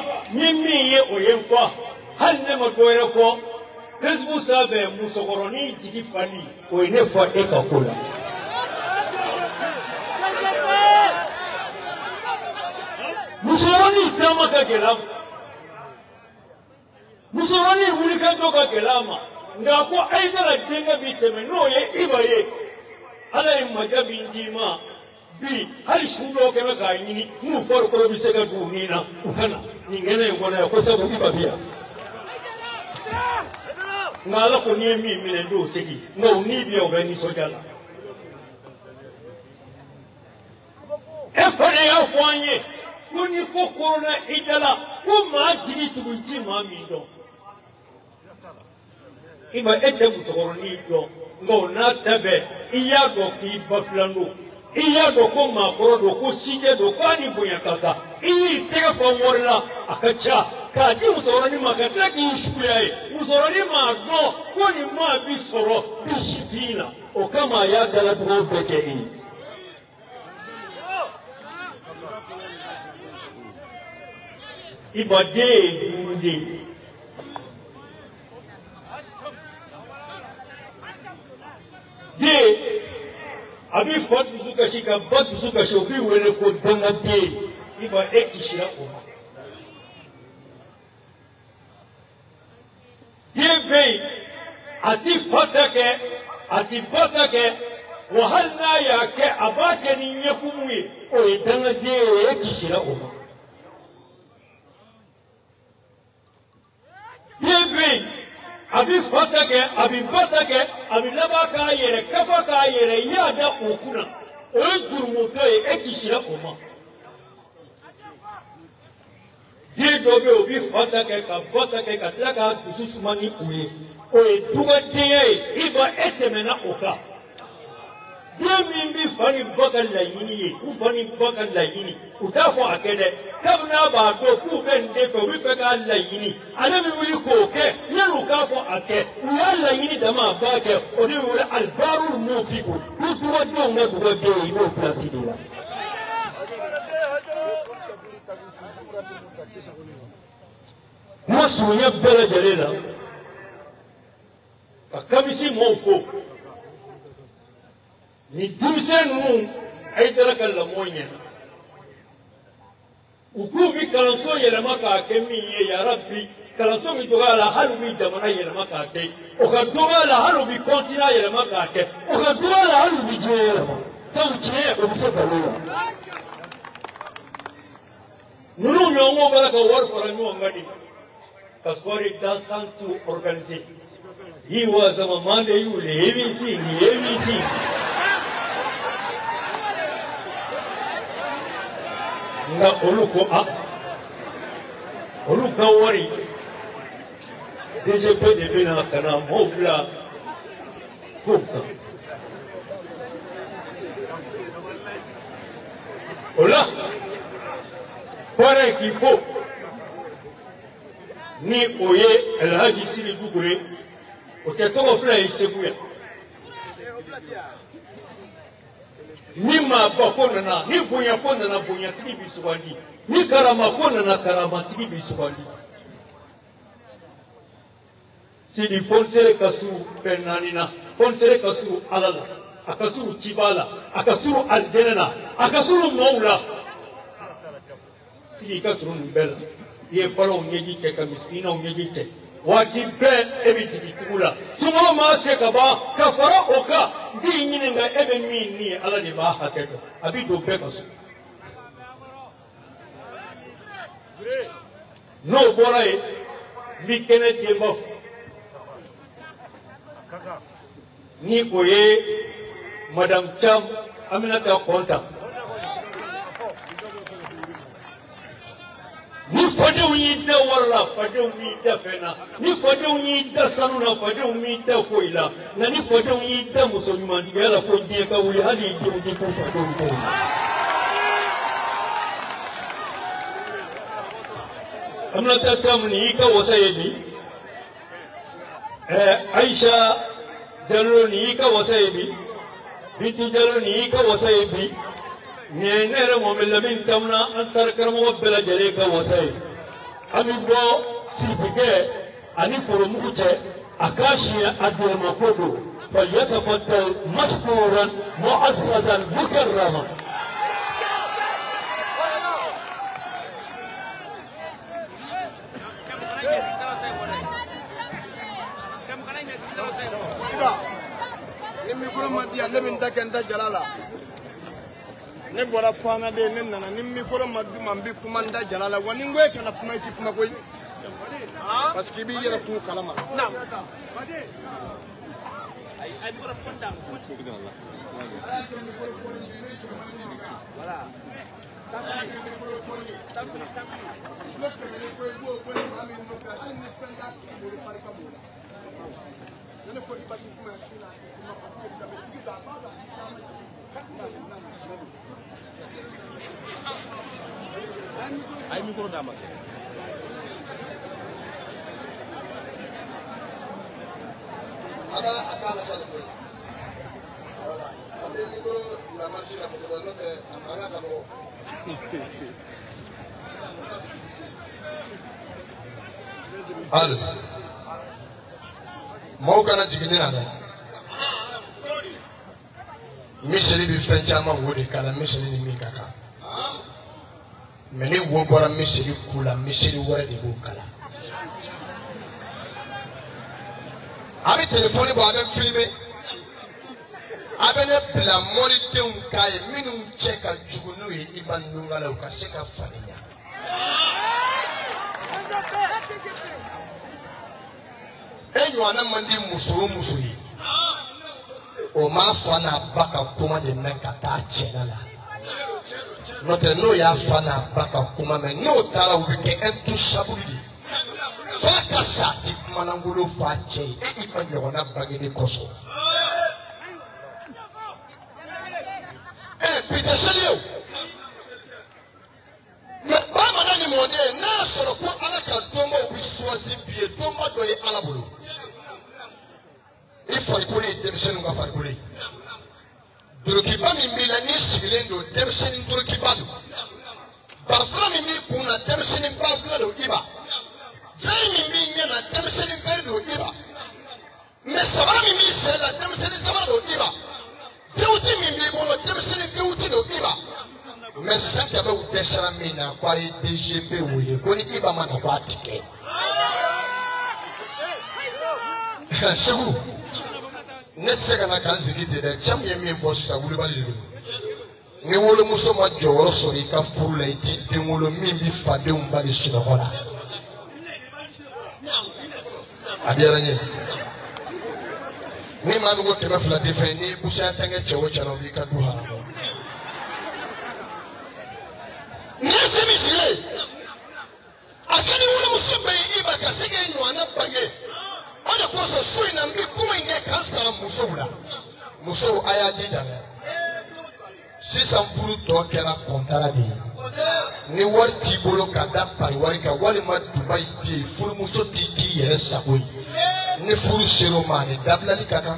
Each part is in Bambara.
نيمي وينفع هل نما دويرفو Facebook server musokoroni jigi fani وينفع إيكا كولا musokoroni dama kagelam musokoroni hulika doka gelama ngako aidara denga biteme no ye ibaye ala imajabi ndima bi hali shundo kema kaini mu for ko bi sega dunina ukana ningene ngona ko sabu ibabia ngala ko ni mi mine do segi no ni bi obeni sojala efone ya fwanye kuni ko corona idala ko ma jigi tubuti ma mi do iba ete musokoroni do ngo na tabe iya do ki baflando iya do ko makoro do ko sije do ko ani bunya kaka iyi tega fo worla akacha ka di musokoroni makatla ki shulaye musokoroni ma do ko ni ma bi soro bi shitina o kama ya dala do beke yi iba de de abi fatu suka shika batu suka shobi wele ko danga de iba ekishira ko de be ati fatake ati batake wahalna ya ke abake ni nyekumu o danga de ekishira ko de be abi fatake abi batake abi labaka yere kafaka yere yada okuna o durumuto ekishira oma de dobe obi fatake ka batake ka tlaka dususumani uye o duga de iba etemena oka Yemi fani bakal la yini ufani bakal la yini utafo akede kabna ba do ku ben de fo wi fe ka la yini ana mi wuli ko ke yaru ka fo ake ya la yini dama ba ke o de wala al barul mufiku ku to do na do de no place de la masunya bela jalela akamisi mofo ni dimsenu ay daraka la monya ukubi kalanso yele maka kemi ye ya rabbi kalanso mi dogala halu mi jamana yele maka ke o ka dogala halu mi kontina yele maka ke o ka dogala halu mi jela sabu che o so balula nunu nyongo baraka war for nyu ngadi kaskori dasan to organize he was a Monday you heavy thing nga oluko a oluka wari DGP de bina kana mobla kuka ola pare kifo ni oye Alhaji Sidi Dugure oketoko fula isebuya Nima bakona na ni bunya kona na bunya tigi biswandi ni karama kona na karama tigi biswandi Sidi fonsere kasu penanina fonsere kasu alala akasuru chibala akasuru aljanna akasuru maula Sidi kasuru mbela ye falo nyeji cheka miskina nyeji cheka wajibe ebitigi kula sumo ma se kaba kafara oka di nyininga ebe mini ala ni ba hakedo abido bekasu no borai vikene dembof ni koye madam Cham Aminata Konta ni fadeu yi da wala fadeu mi da fena ni fadeu yi da sanuna fadeu mi da foila na ni fadeu yi da musulman diga la fo die ka wuli hali di di ko fadeu ko Aminata Cham ni ka wasayebi Aisha Jallo ni ka wasayebi Bintu Jallo ni ka wasayebi Nere Mohamed Lamin Chamna ansar karamo bela jare ka wasai Amigo Sipike Aniforo Muche Akashi Aduramakodo فليتفضل مشكورا معززا مكرما. ne bora fana de ne nana ni mi ko ma bi man bi kuma nda jalala wani ngwe kana kuma ti kuma koy parce que bi yera ku kalama na ay bora fonda voilà ay micro dama ada akala kala ko wala ande micro la machine ko do no te amanga ka mo al mo kana jigini ana miseli bi fen chama wodi kala miseli ni mi kaka meni wo bora miseli kula miseli wore de go kala abi telefone bo abe filmer abe ne pla mori teun kai minu cheka jugunu yi iban nungala ka seka faninya enyo ana mandi muso yi o ma fana baka kuma de menka ta chenala no te no ya fana baka kuma me no tara wike entu sabuli faka sati manangolo fache e ipanyo na bagini koso pite selio me ba madani mode na soro ko alaka domo wiswazi bie domo doye alabulu ifarikuli demsenu nga farikuli durukiba mimbila ni sigilendo demseni durukibadu barfla mimbi kuna demseni bavlado iba veri mimbi nyana demseni verido iba me sabara mimbi sela demseni sabarado iba feuti mimbi bono demseni feuti do iba me sanka ba udesara mina kwari DGP wile koni iba mana kwatike Segu net segana kan zigite de cham yemi force sa wuli bali do ni wolo muso ma joro so ri ka furu la iti de wolo mimbi fade um bali shida hola abiara ni man go te mafla te fe ni busa tanga chewo chano bi ka duha nese mi sile akani wolo muso be iba ka sege nywana bange ada koso sui na mbi kuma inge kansa muso aya jidana sisan furu to kera kontara di ni wari ti bolo kada pari wari ka wali ma Dubai bi furu muso ti di yere saboyi ni furu shero mani dabla ni kaka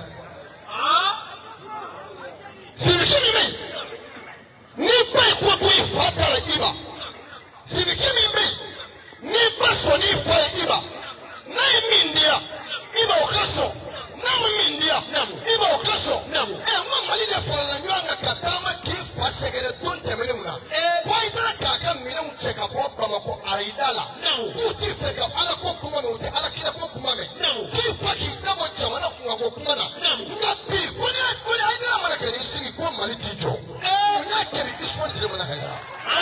sibikini mi ni pai ko to ifata la iba sibikini mi ni paso ni fa iba na mindia iba okaso namu mindia namu iba okaso namu mali de fala nyanga katama ki fasegere ton temene una kwa idara kaka mina mcheka boba mako aidala namu uti feka ala ko kuma no uti ala kila ko kuma me namu ki faki dabo jamana kuma ko kuma na namu ngapi kuni aidara mara kani sigi ko mali tijo nya keri iswa dire mana haira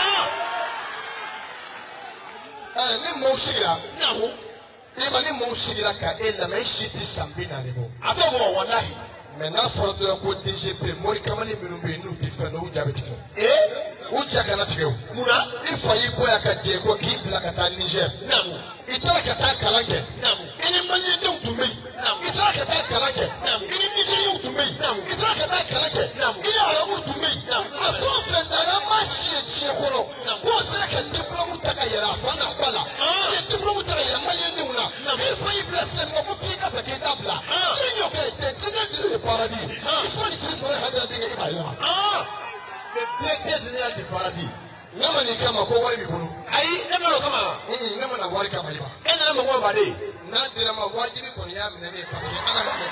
ni mo sigira namu Iba ni mo sigira ka ela me shiti sambina lebo atobo wallahi me na foto ko DGP mori kamani minumbe nu tifano ujabetiko uja kana tiko muna ifa yibo ya ka je ko kibla ka ta Niger namu itala ka ta kalange namu ini manye dum tumbe namu itala ka ta kalange namu ini Niger tumbe namu itala ka ta kalange namu ini ala tumbe namu afo fenda na mashi chi kono ko se ka diploma ta ka yara fana bala diploma ta yara manye nduna ifa yibla se mo ko fika sa ke tabla tinyo ke tinyo paradis isoni sisi kwa hada dinga ibaya le directeur général du paradis nama ni kama ko wari bi bolo ayi ne ma kama nama na wari kama iba e nana mo ba de na dira ma wajibi ko ni ya mine ne parce que ana ma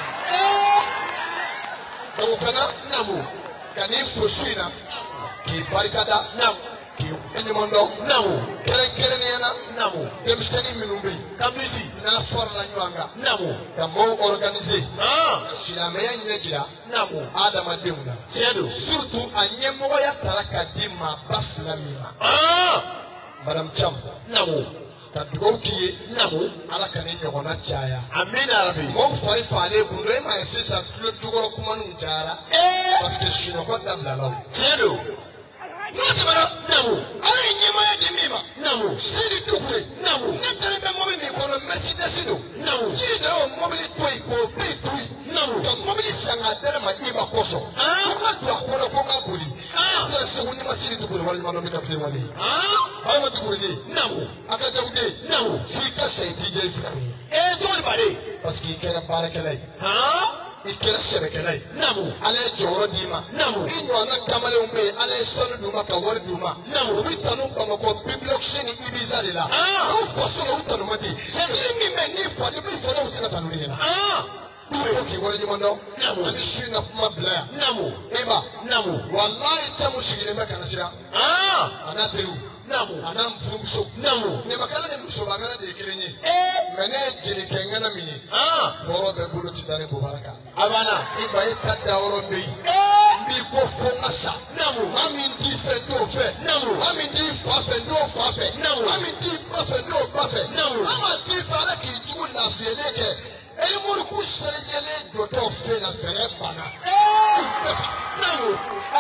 donc kana namu kani foshina ki barikada namu ki enimondo namu kere ni yana namu demstani minumbi kamisi na forla nyanga namu kamo organiser silame ya nyegira namu adama demuna sedo surtout anyemo ya taraka dima bafla mima madame cham namu kadukiye namu ala kane nyogona chaya amina rabbi mo fari fale bunde ma sisa kilo dugoro kuma nu jara parce que sino ko damla law sedo Natimara namu ala nyema ya dimima namu siri tukure namu natale be mobile mi kono Mercedes do namu siri da o mobile toy ko be toy namu ka mobile sanga dere ma iba koso ma to akono ko ngabuli sere segundi ma siri tukure wali ma no mi ka fe wali ba ma tukure ni namu aka jawde namu fika say DJ fika joni bare parce que kera barakalay ikira sebekelay namu ale joro dima namu inyo na kamale umbe ale sonu duma ka wor duma namu bitanu kama ko biblok sheni ibiza lela o foso utanu mati siri mi me ni fo de bi fo do sina tanu lela dure ki wor dima ndo namu ani shina kuma bla namu eba namu wallahi tamu shigile me kana sira ana teru namu ana mfumso namu ne makana ne mso bangana de kirenye mene jiri kengana mini boro be bulu titane mubaraka abana iba ikada oro be bi ko fonga sa namu mami ndi fe do fe namu mami ndi fa fe do fa fe namu mami ndi fa fe do fa fe namu mama ndi fa la ki jugu na feleke eli muru ku serejele joto fe na fere bana namu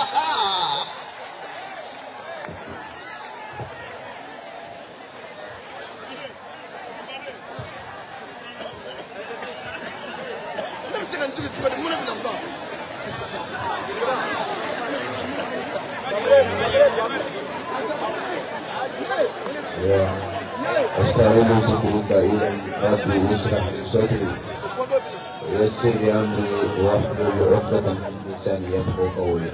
أستعين سكرك إلى ربي يشرح لي صدري ويسر لي أمري واحلل عقدة من لساني يفقهوا قولي.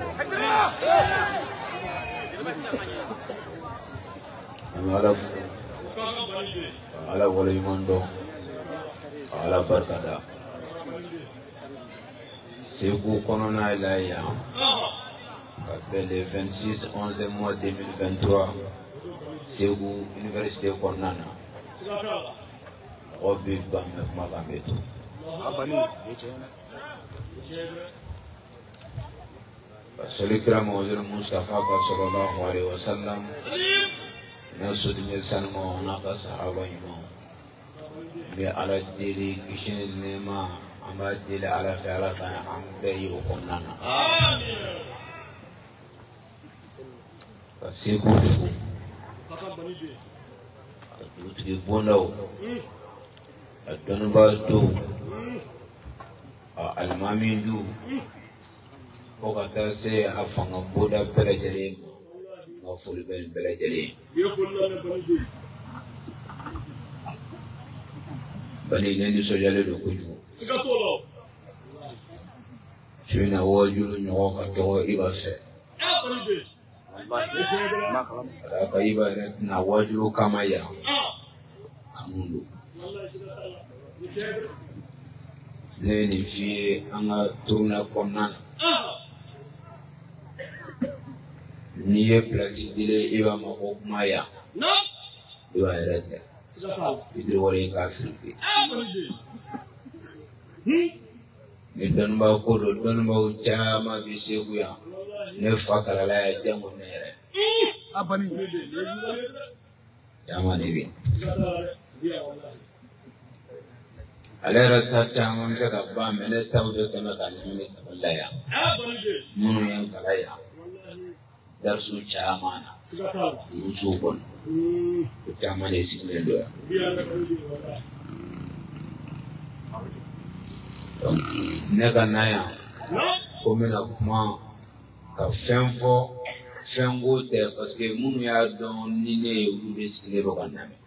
أنا على وليماندو على بركة Ségou Konona Elaya, le 26 11 mois 2023, Ségou Université Konana, Obi Bamek Magameto. Celui qui a mangé le Mustafa sallallahu alayhi wa sallam, n'a soutenu seulement on a qu'à Sahaba Imam. Mais à la télé, qui n'est pas amadi la ala fi ala kan an bɛɛ ye o kɔnɔna na ka seko fo ka dugutigi bondaw ka dɔnnibaa dow a alimami du fo ka taa se a fanga boda bɛɛ lajɛlen ma n ka foli bɛ nin bɛɛ lajɛlen bani ne nisɔndiyalen don kojugu Sina wajulu nyoka kwa iba se. Raka iba na wajulu kama ya. Kamundu. Neni fi anga tuna konana. Niye plasi dile iba makokuma ya. Iba erete. Idri wale kafiri. Ni donba ko do donba chama biseku ya ne fakala la ya jango nere abani chama ne bi alera ta chama mse ka ba mele tawde kama ka ne wallahi munu yan kalaya darsu chama na rusu bon chama ne sikle do nega naya ko mena kuma ka fɛn fɔ fɛnko tɛ parce que minnu y'a dɔn ni ne ye olu de sigilen bɛ ka lamɛn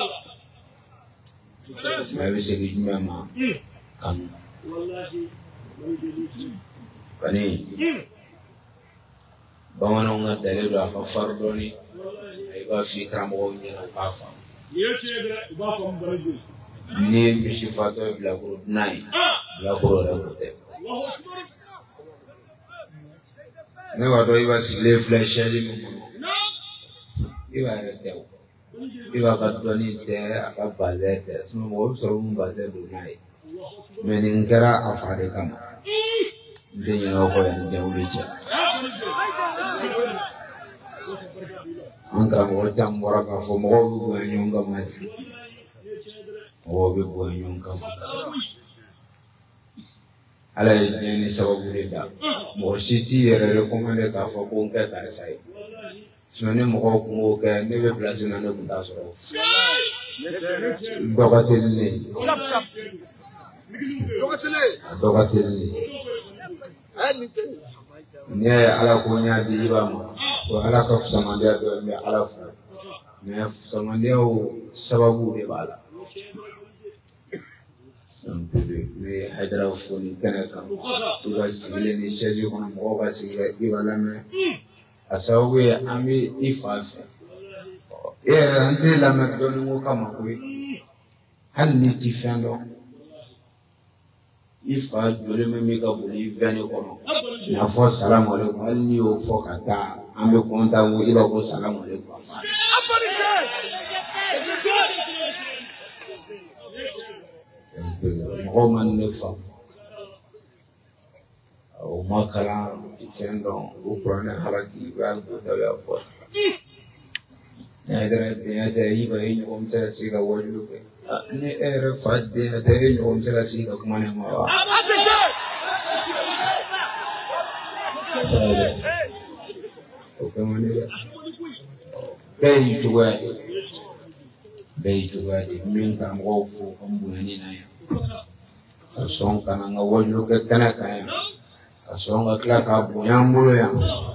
mais bɛ segin jumɛn ma kanu bani bamanan ka dare do aka fardoni ai ba fi karamɔgɔw ɲɛna u k'a faamu ni ye misi fatɔ ye bilakoro dunan ye bilakoro yɛrɛ ko tɛ ne b'a dɔn i b'a sigilen filɛ sɛli min kɔnɔ i b'a yɛrɛ tɛ o i b'a ka dɔnni tɛ a ka bazɛn tɛ mɔgɔ bɛ sɔrɔ mun bazɛn don n'a ye mɛ nin kɛra a fa de kama n tɛ ɲinɛ o kɔ yan ni jɛkulu cɛ an karamɔgɔ caman bɔra k'a fɔ mɔgɔw bɛ bonya ɲɔgɔn kama de mɔgɔw bɛ bonya ɲɔgɔn kama ala ye diɲɛ ni sababu de da mɔgɔ si t'i yɛrɛ recommandé k'a fɔ ko n kɛ karisa ye ni mɔgɔw kun b'o kɛ ne bɛ place min na ne tun t'a sɔrɔ dɔ ka teli ne ye dɔ ka teli ne ye n'i ye ala ko n y'a di i b'a ma o ala ka fusamandiya dɔ ye n bɛ ala fo mɛ fusamandiyaw sababu de b'a la donc n bɛ Hayidara fo nin kɛnɛ kan i ka sigilen ni chaise kɔnɔ mɔgɔw ka sigi ka i b'a lamɛn a sababu ye an bɛ i fa fɛ e yɛrɛ an tɛ lamɛn dɔɔni ko kama koyi hali ni ti fɛn dɔn i fa joli min bɛ ka boli vɛni kɔnɔ n'a fɔ salamu aleykum hali n'i y'o fɔ ka taa an bɛ kɔntan ko i b'a ko salamu aleykum mɔgɔw ma ne faamu o ma kalan fɛn dɔn o kuranɛ halaki i b'a dɔn y'a fɔ ne yɛrɛ denya tɛ i ba i ɲɔgɔn bɛ se ka sigi ka wajulu kɛ ni e yɛrɛ fa denya tɛ e ɲɔgɔn bɛ se ka sigi ka kuma ne ma wa o kɛ man di dɛ bɛɛ y'i cogoya de bɛɛ y'i cogoya de min karamɔgɔw fo ka n bonya ni na yan ka sɔn ka na n ka wajulu kɛ kɛnɛ kan yan ka sɔn ka tila k'a bonya n bolo yan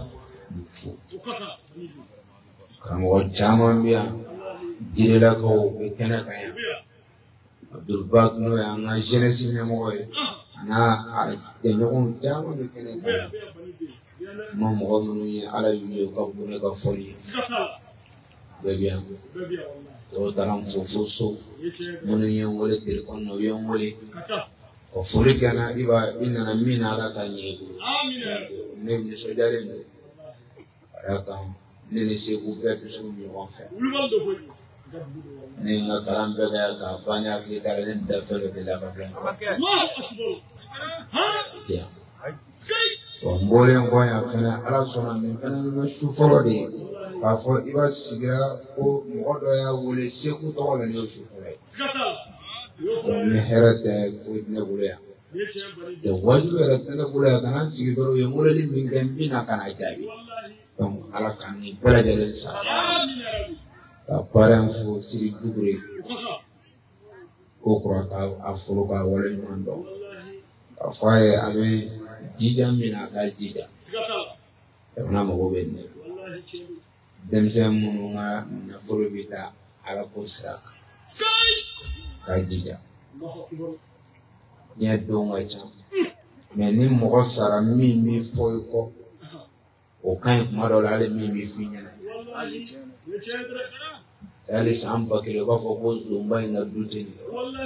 karamɔgɔ caman bɛ yan jirilakaw bɛ kɛnɛ kan yan Abdulbak n'o ye an ka jeunesse ɲɛmɔgɔ ye a n'a jɛɲɔgɔnw caman bɛ kɛnɛ kan yan n ma mɔgɔ minnu ye ala y'u ye u ka bon ne ka fɔli ye bɛɛ bɛ yan dɔw taara n fo fo so minnu ye n wele telefɔni na u ye n wele o foli kɛ n na i nana min na ala ka ɲɛ i bolo ne nisɔndiyalen don ala kan ne ni segu bɛɛ dusu ɲɔgɔn fɛ ne n ka kalan bɛɛ kɛ k'a ban ne hakili t'a la ne da fɛn dɔ deli a ka bila yan n bɔlen kɔ yan fɛnɛ ala sɔnna nin fɛnɛ ye su fɔlɔ de ye k'a fɔ i b'a sigira ko mɔgɔ dɔ y'a wele segu tɔgɔ la ne ye su fɔlɔ ye ni hɛrɛ tɛ foyi tɛ ne bolo yan wajibi yɛrɛ tɛ ne bolo yan ka na n sigi dɔrɔn u ye weleli min kɛ n bɛ na ka na jaabi donc ala ka nin bɛɛ lajɛlen sara ka parrain fo Siri Dukure ko kura k'a foro k'a wale ɲuman dɔn k'a fɔ a ye a bɛ jija min na a k'a jija jamana mago bɛ nin denmisɛn minnu ka nafolo bɛ taa ala ko sira kan k'a jija diɲɛ don ka ca mɛ ni mɔgɔ sara min bɛ fɔ i kɔ o ka ɲi kuma dɔw la hali min bɛ f'i ɲɛna hali san 1000 u b'a fɔ ko zonba in ka du tɛ nin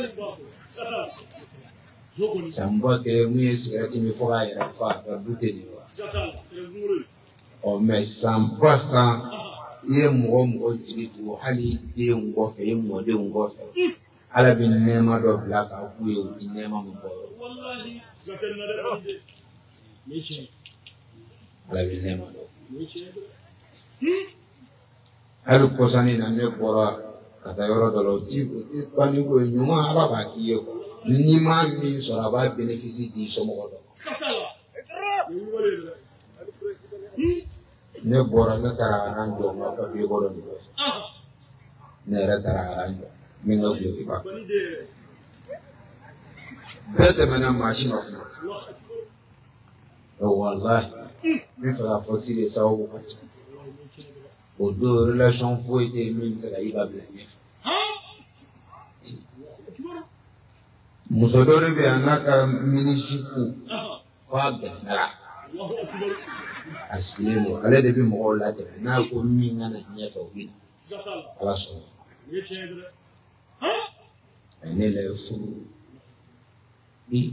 ye san 1000 mun ye sigɛrɛti min fɔ k'a yɛrɛ fa a ka du tɛ nin ye wa mɛ san 1000 i ye mɔgɔ mɔgɔ jigi tugu hali i denw kɔfɛ i mɔdenw kɔfɛ ala bɛ nɛɛma dɔ bila k'a k'u ye u ti nɛɛma min bɔ ala bɛ nɛɛma dɔ hali kɔsani na ne bɔra ka taa yɔrɔ dɔ la o ti bani ko ye ɲuman ala b'a k'i ye n'i ma min sɔrɔ a b'a bénéfice d'i somɔgɔ dɔ ne bɔra ne taara aran jɔ n ka papiye kɔrɔ nin bɛɛ ne yɛrɛ taara aran jɔ min ka gulokiba bɛɛ tɛmɛna mansin dɔ kunna walahi n bɛ fɛ ka fɔ Siri sababu ka ca o don relation foyi tɛ yen min bɛ se ka i ka bila ɲɛfɛ muso dɔ de bɛ yan n'a ka minijupu f'a gɛlɛyara askilemo ale de bi mo la te na ko mi ngana nya to bi ala so ne le fu bi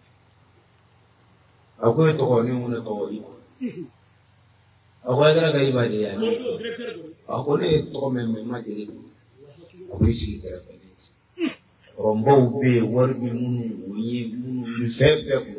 akoy to ko ni mo ne to yi akoy dara ga ibade ya ni akone to me ma de ko si dara ko rombo be warbi munu yi munu mi febe ko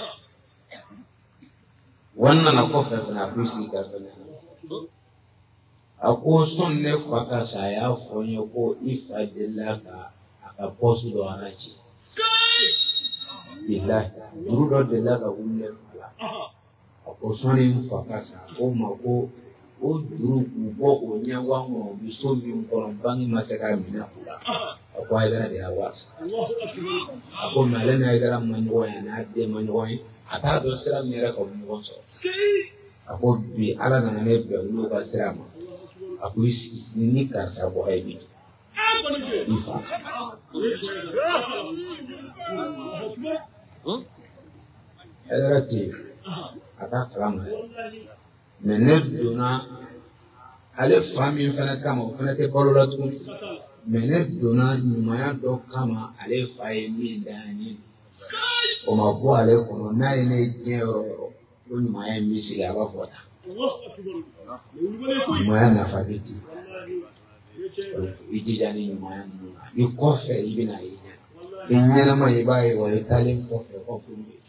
wannan na ko fe na ko si dara ko ako son ne faka sa ya fonyo ko ifa de la ka posu do anachi billahi duru do de la ka wunne fala ako son ne faka sa ko ma ko o duru ko o nya wa mo bi so bi ko bangi masaka mina kula ako ayara de awas ako male na ayara manyo ya na de manyo ata do sira mera ko mo so ako bi ala na ne be lu ka sira ma aku ni karsa bo ay bi ifa adarati ata kalama menet dona ale fami fana kama fana te balola tun menet dona nyumaya do kama ale faye min dani o ma bo ale kono na ene jero o nyumaya mi siga ba fota nyumaya na fabiti ijijani nyumaya nuna ikofe ibina inya inyana ma ibaye wa italian kofe kofe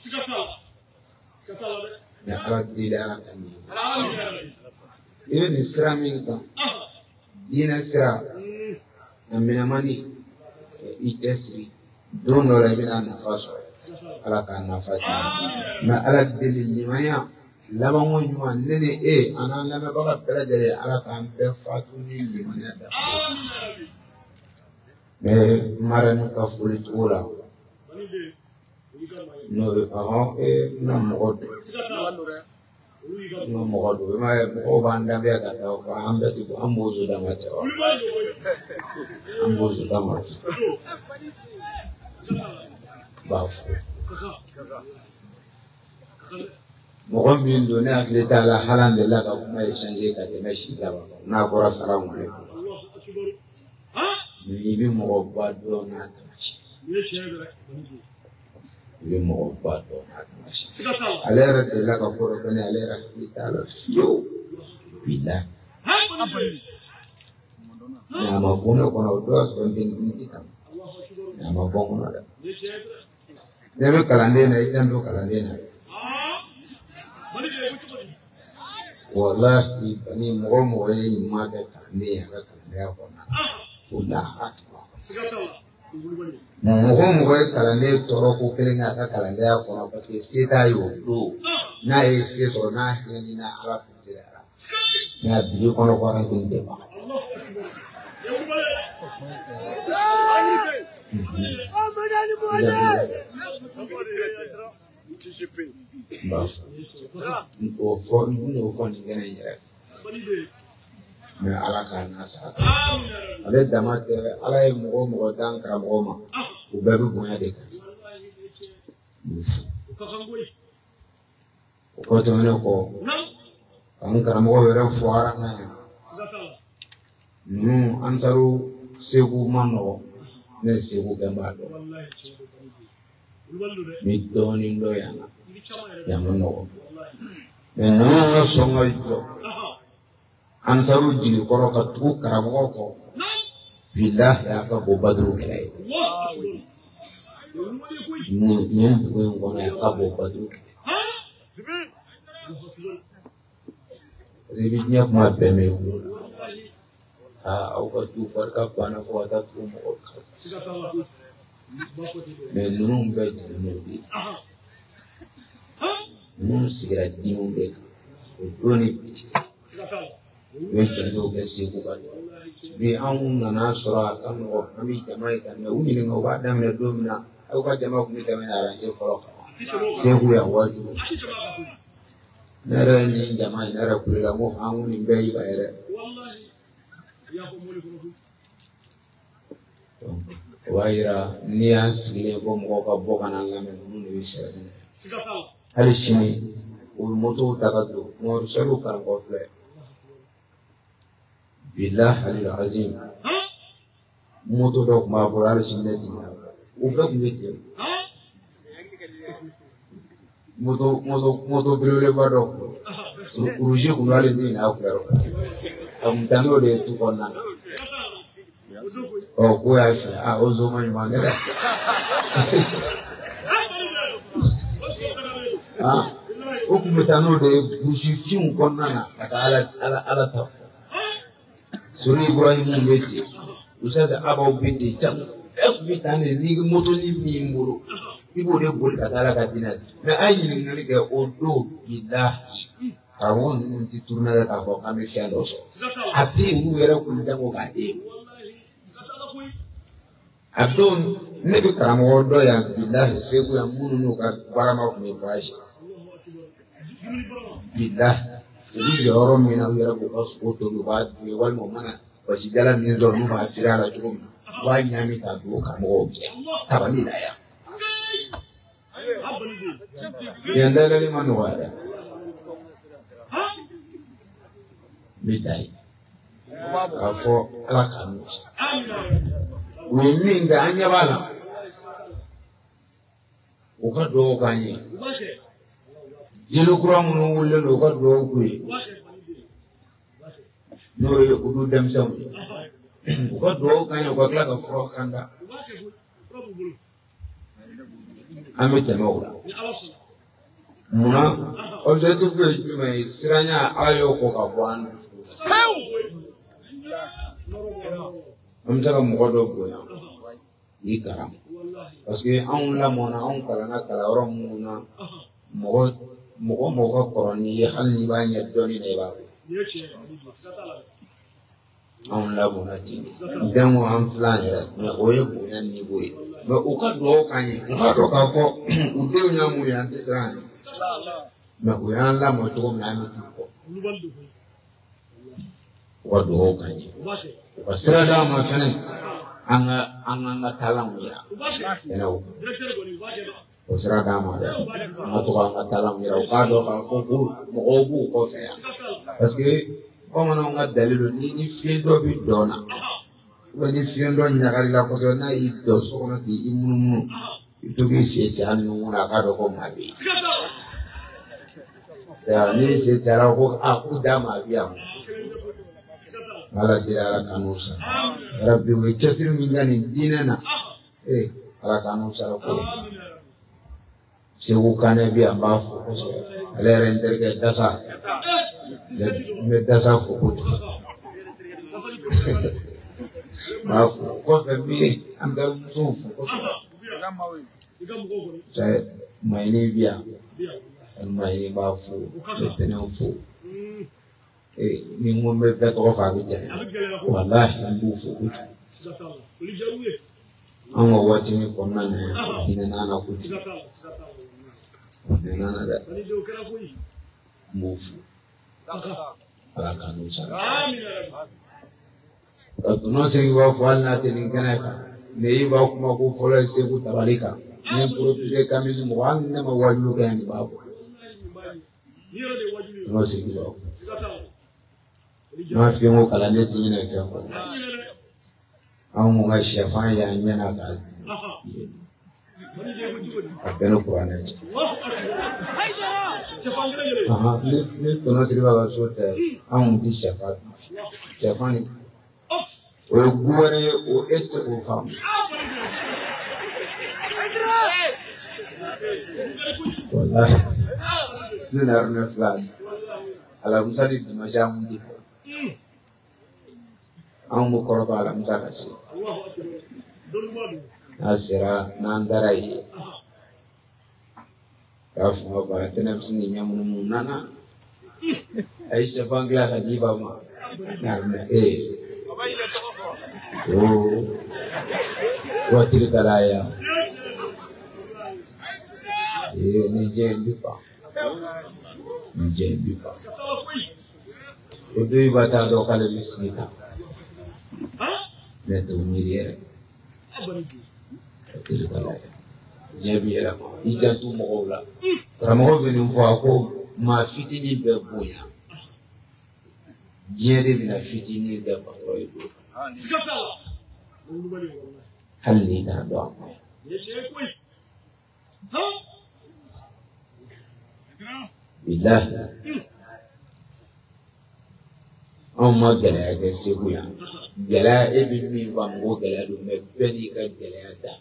na abdila kani ini sira min kan dina sira na minamani itesri don dɔ la i bɛna nafa sɔrɔ ala k'a nafa di mɛ ala deli limaniya labanko ɲuman ne ni e an n'an lamɛnbaga bɛɛ lajɛlen ala k'an bɛɛ fatu ni limaniya dafa mɛ marani ka foli cogo la n'o ye na mɔgɔ don na mɔgɔ don i m'a ye mɔgɔw b'an danbeya ka taa ko an bɛɛ ti ko an b'o zo dama tɛ wa an b'o zo dama bafu mɔgɔ min don ne hakili t'a la halan de la ka kuma échanger ka tɛmɛ si saba kan n'a fɔra salamu alaikum mais i bɛ mɔgɔ ba dɔn n'a taamasiyɛn i bɛ mɔgɔ ba dɔn n'a taamasiyɛn ale yɛrɛ delila ka ko dɔ kɛ ne ale yɛrɛ hakili t'a la fiyewu bilahi mais a ma kun ne kɔnɔ o dɔ y'a sɔrɔ n tɛ miniti kama mais a ma bɔ n kɔnɔ dɛ ne bɛ kalanden na i tɛ n don kalanden na wallahi ni mɔgɔ mɔgɔ ye ɲuman kɛ kalanden ye a ka kalandenya kɔnɔna na fo lahara ti ban mɔgɔ mɔgɔ ye kalanden tɔɔrɔ ko kelen kɛ a ka kalandenya kɔnɔ parce que se t'a ye o don n'a ye se sɔrɔ n'a hinɛ na ala fɛ se la mais a bi kɔnɔ ko arajo tɛ ban o fɔ nin kɛnɛ yɛrɛ mais ala k'a nasa ale dama tɛ ala ye mɔgɔ mɔgɔ dan karamɔgɔ ma u bɛɛ bɛ bonya de kan o kɔ tɛmɛnen kɔ k'an karamɔgɔ yɛrɛ fɔ ara na yan ninnu ansaru segu ma nɔgɔ ne segu bɛɛ b'a dɔn ni dɔɔnin dɔ yan na yan ma nɔgɔ mais ninnu ka sɔn ka jɔ ansaru jigi kɔrɔ ka tugu karamɔgɔ kɔ bilahi a ka bon baduru kɛlɛ ye nin dugu in kɔnɔ a ka bon baduru kɛlɛ parce que i bɛ diɲɛ kuma bɛɛ mɛn i kulo la aw ka du barika banna fo ka taa tugu mɔgɔ kan mais ninnu bɛɛ jɛnnen n'o de ye ninnu sigira dimiw de kan o don ni bi u ye jɛnɛw kɛ segu ka taa bi anw nana sɔrɔ a ka nɔgɔn an bɛ jama ye kan mɛ u ɲininka u b'a daminɛ don min na aw ka jama tun bɛ tɛmɛ arajo fɔlɔ kan segu yan wajibi ne yɛrɛ ye nin jama in ne yɛrɛ kulela n ko an nin bɛɛ y'i ka yɛrɛ o b'a yira n'i y'an sigilen ko mɔgɔw ka bɔ ka na lamɛn ninnu de bɛ sɛgɛn hali sini والموتو تقدو مرسلو كان قفله بالله العظيم موتو دوك ما بولار سنتي وبك ميتي موتو بلولي بادو روجي كنالي دين أكبر أم تانو ده تكونا أو كويس أوزو ما يمانع أكمل تانو ده روجي فيهم كونا على تف سوري إبراهيم بيتي usaza aba ubiti cham ekubitane ni moto ni mimburu ibo de bol katala katina me ayi ni ngani ke odo billahi karon ni turna da ka ko kame fiando so ati mu yere ku ndango ka e abdon ne bi karamo odo ya billahi sebu ya munu no ka barama ku mi fashi billahi sebu yoro mina yere ku os odo lu ba mi wal mo mana basi jalan ni zor mu ba firala tukum wa nyami ta do ka mo tabani da ya yanda dali manu wada bidai afo ala kanu we minga anya bala o ka do ka ni jelo kura mu wulle no ka do ku no udu dem sam ko do kan ko kala ko fro kanda amete mawla muna o je tu be me siranya ayo ko ka bwan amja mo do go ya ikaram parce que on la mona on kala na kala ro muna mo ko koroni ye halni ba nya doni ne ba on la bona tini demo am flanya me oye ko yan ni boy me o ka do kan yi o ka do ka fo u de nya mu ya tisani me ko yan la mo to na mi ko wa do kan yi wa sira da ma fene anga talam ya ena o sira da ma da ma to anga talam ya o ka do ka fo mo bu ko fe parce que on a dalilo ni fiendo bi dona wani fiendo nyagari la ko na I do so na ki imunu to ki se jan nu na ka do ko mabi ya ni se jara ko aku da mabi am ala dira kanusa rabbi we chatir min gani dinana ala kanusa ko se wo kana bi ambafu ale render ke dasa me dasa fukutu ma ko be mi andal mufu sai mai ne biya mai ne ba fu betene fu ni mo me be to fa bi je wallahi an bu fukutu an wa wati ni ko nan ina nana ku nana da mufu ala kanu sara no se iba falna tenin kana ka ne iba kuma ko fola se ku tabarika ne profile kamizu mo wanne ma wajulu ka ni babo no se iba no fi mo kala ne tin ne ka ko an mo ga shefa ya nyana ka apeno kuana ne kono siriba ba sote an di shefa ni o guare o etse o fam wallahi ne narne flan ala musali di majam di an mo koro ala musakasi asira nandarai kafu ba tena sini nyamu nana aisha bangla kajiba ma narne watiri kalaya nije mbipa udui bata do kale bisnita neto miriere watiri kalaya jebi era ijantu mogola ramo beni mfako ma fitini bɛ bonya diɲɛ de bɛna fitini kɛ patɔrɔn ye bolo hali n'i t'a dɔn a kɔnɔ bilahi anw ma gɛlɛya kɛ segu yan gɛlɛya e bɛ min fɔ mɔgɔw gɛlɛya don mɛ bɛɛ n'i ka gɛlɛya dan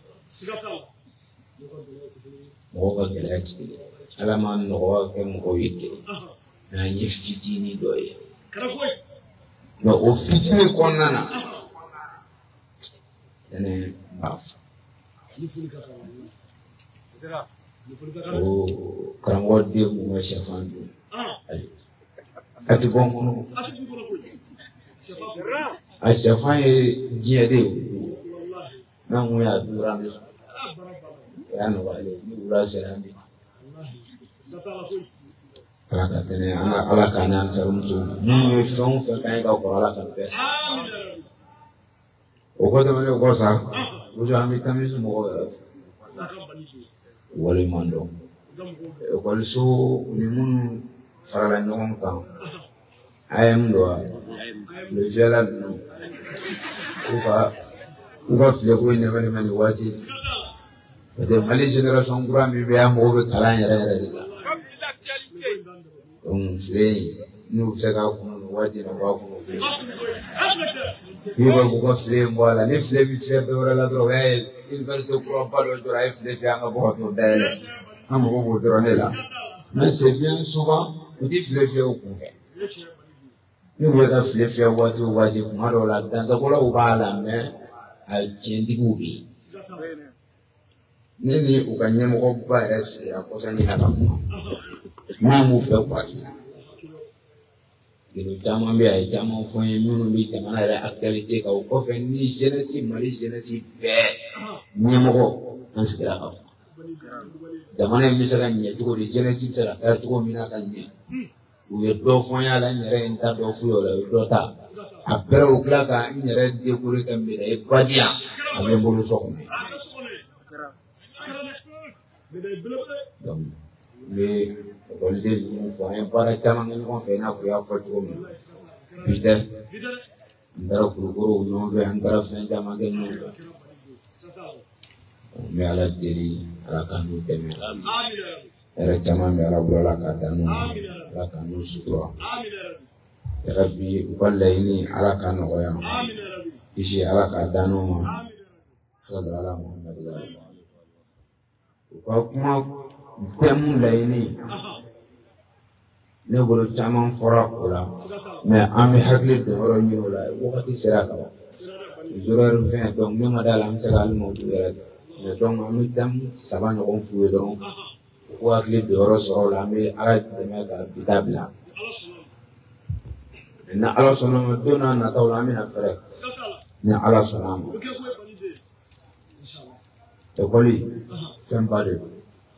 mɔgɔw ka gɛlɛya ti kelen ala ma nɔgɔya kɛ mɔgɔw ye kelen n'an ye fitinin dɔ ye mɛ o fitinin kɔnɔna na tɛnɛ b'a fɔ o karamɔgɔ den kun ka sɛfan dun a ti bɔ n kɔnɔ a sɛfan ye diɲɛ de ye n'an kun y'a dun an bɛ sɔn o y'a nɔgɔyalen ni wula sera an bɛ ala ka tɛnɛ ala k'an n'an sabamuso minnu ye fɛn o fɛn kan ye ka kɔrɔ ala ka bɛɛ sa o kɔ tɛmɛnen kɔ sa o an bɛ kamisi mɔgɔw yɛrɛ fɔ waleɲuman dɔn ekɔliso ni minnu farala ɲɔgɔn kan a ye mun dɔn wa lefiyala ninnu u ka fileko in nɛmɛ nin waati parce que mali génération kura min bɛ yan mɔgɔw bɛ kalan yɛrɛ yɛrɛ de la donc file in n'u bɛ se k'a kɔnɔ nin waati in na u b'a kɔnɔ n'u bɛ k'u ka file in bɔ a la ni file bɛ fɛn bɛɛ wɛrɛ la dɔrɔn o y'a ye université kuraba dɔ jɔra a ye file fiyɛ an ka bɔ ka t'o dayɛlɛ an mago b'o dɔrɔn de la mais c'est bien souvent u tɛ file fiyɛ u kun fɛ n'u bɛ ka file fiyɛ waati o waati kuma dɔw la dansagolaw b'a la mais a tiɲɛtigiw bɛ yen ne ni u ka ɲɛmɔgɔba yɛrɛ sigi a kɔsani na ka kuma min b'u bɛɛ kwafi gɛlɛya caman bɛ yen a ye caman fɔ n ye minnu bɛ jamana yɛrɛ actualité kan o kɔfɛ ni jeunesse mali jeunesse bɛɛ ɲɛmɔgɔ an sigira ka kuma jamana in bɛ se ka ɲɛ cogo di jeunesse bɛ se ka taa cogo min na ka ɲɛ u ye dɔ fɔ n y'a la n yɛrɛ ye n ta dɔ f'u ye o la u ye dɔ ta a bɛɛ u tila ka n yɛrɛ décorer ka minɛ i badiya a bɛ n bolo so kɔnɔ donc n bɛ ekɔliden ninnu fɔ an ye baara caman kɛ ɲɔgɔn fɛ i n'a fɔ i y'a fɔ cogo min na bi tɛ n taara kulukoro ɲɔgɔn fɛ an taara fɛn caman kɛ ɲɔgɔn fɛ n bɛ ala deli ala k'an n'u dɛmɛ hɛrɛ caman bɛ ala bolo ala k'a dan n'u ma ala k'an n'u sutura yarabi u ka laɲini ala k'a nɔgɔya kisi ala k'a dan n'u ma ala muhamadu u ka kuma thème laɲini ne bolo caman fɔra o la mais an bɛ hakili don yɔrɔ ɲini o la wagati sera ka ban zéro fɛn donc ne ma d'a la an bɛ se ka hali mɔtu yɛrɛ mais donc an bɛ thème saba ɲɔgɔn f'u ye dɔrɔn u k'u hakili don yɔrɔ sɔrɔ o la an bɛ ala dɛmɛ ka bita bila ni ala sɔnna ma don n'a nataw la an bɛna fɛɛrɛ ni ala sɔnna ma ekɔli fɛnba de don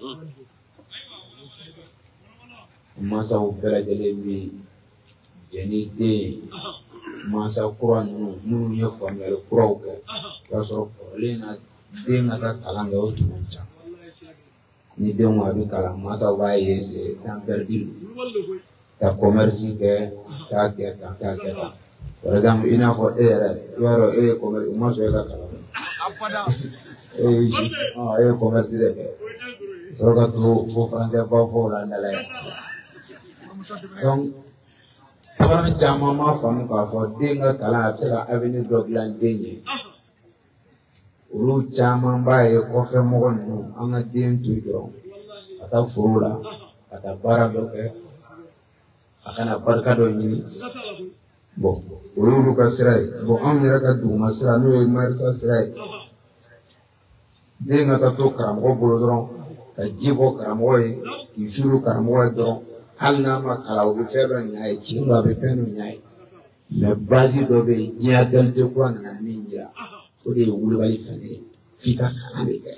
mansaw bɛɛ lajɛlen bɛ jɛ ni den mansa kura ninnu minnu ye faamuyali kuraw kɛ o b'a sɔrɔ kɔrɔlen na den ka taa kalan kɛ o tun man ca ni denw a bɛ kalan mansaw b'a ye c'est temps perdu ka commerce kɛ taa kɛ tan taa kɛ tan par exemple i n'a fɔ e yɛrɛ i b'a dɔn e ye commerce o ma sɔn e ka kalan e ye commerce de kɛ sɔrɔ ka to fo faransɛ baw fɔ o la ndala ye donc baara caman m'a faamu k'a fɔ den ka kalan a bɛ se ka avenir dɔ dilan den ye olu caman b'a ye kɔfɛ mɔgɔ ninnu an ka den to yen dɔrɔn ka taa foro la ka taa baara dɔ kɛ a kana barika dɔ ɲini bon o y'olu ka sira ye bon anw yɛrɛ ka duguma sira n'o ye marisa sira ye den ka taa to karamɔgɔ bolo dɔrɔn ka ji bɔ karamɔgɔ ye k'i suru karamɔgɔ ye dɔrɔn hali n'a ma kalan o bɛ fɛn dɔ ɲa ye tiɲɛ don a bɛ fɛn dɔ ɲa ye mais base dɔ bɛ yen diɲɛ qualité kura nana min jira o de ye wulibali fɛn ye f'i ka kalan de kɛ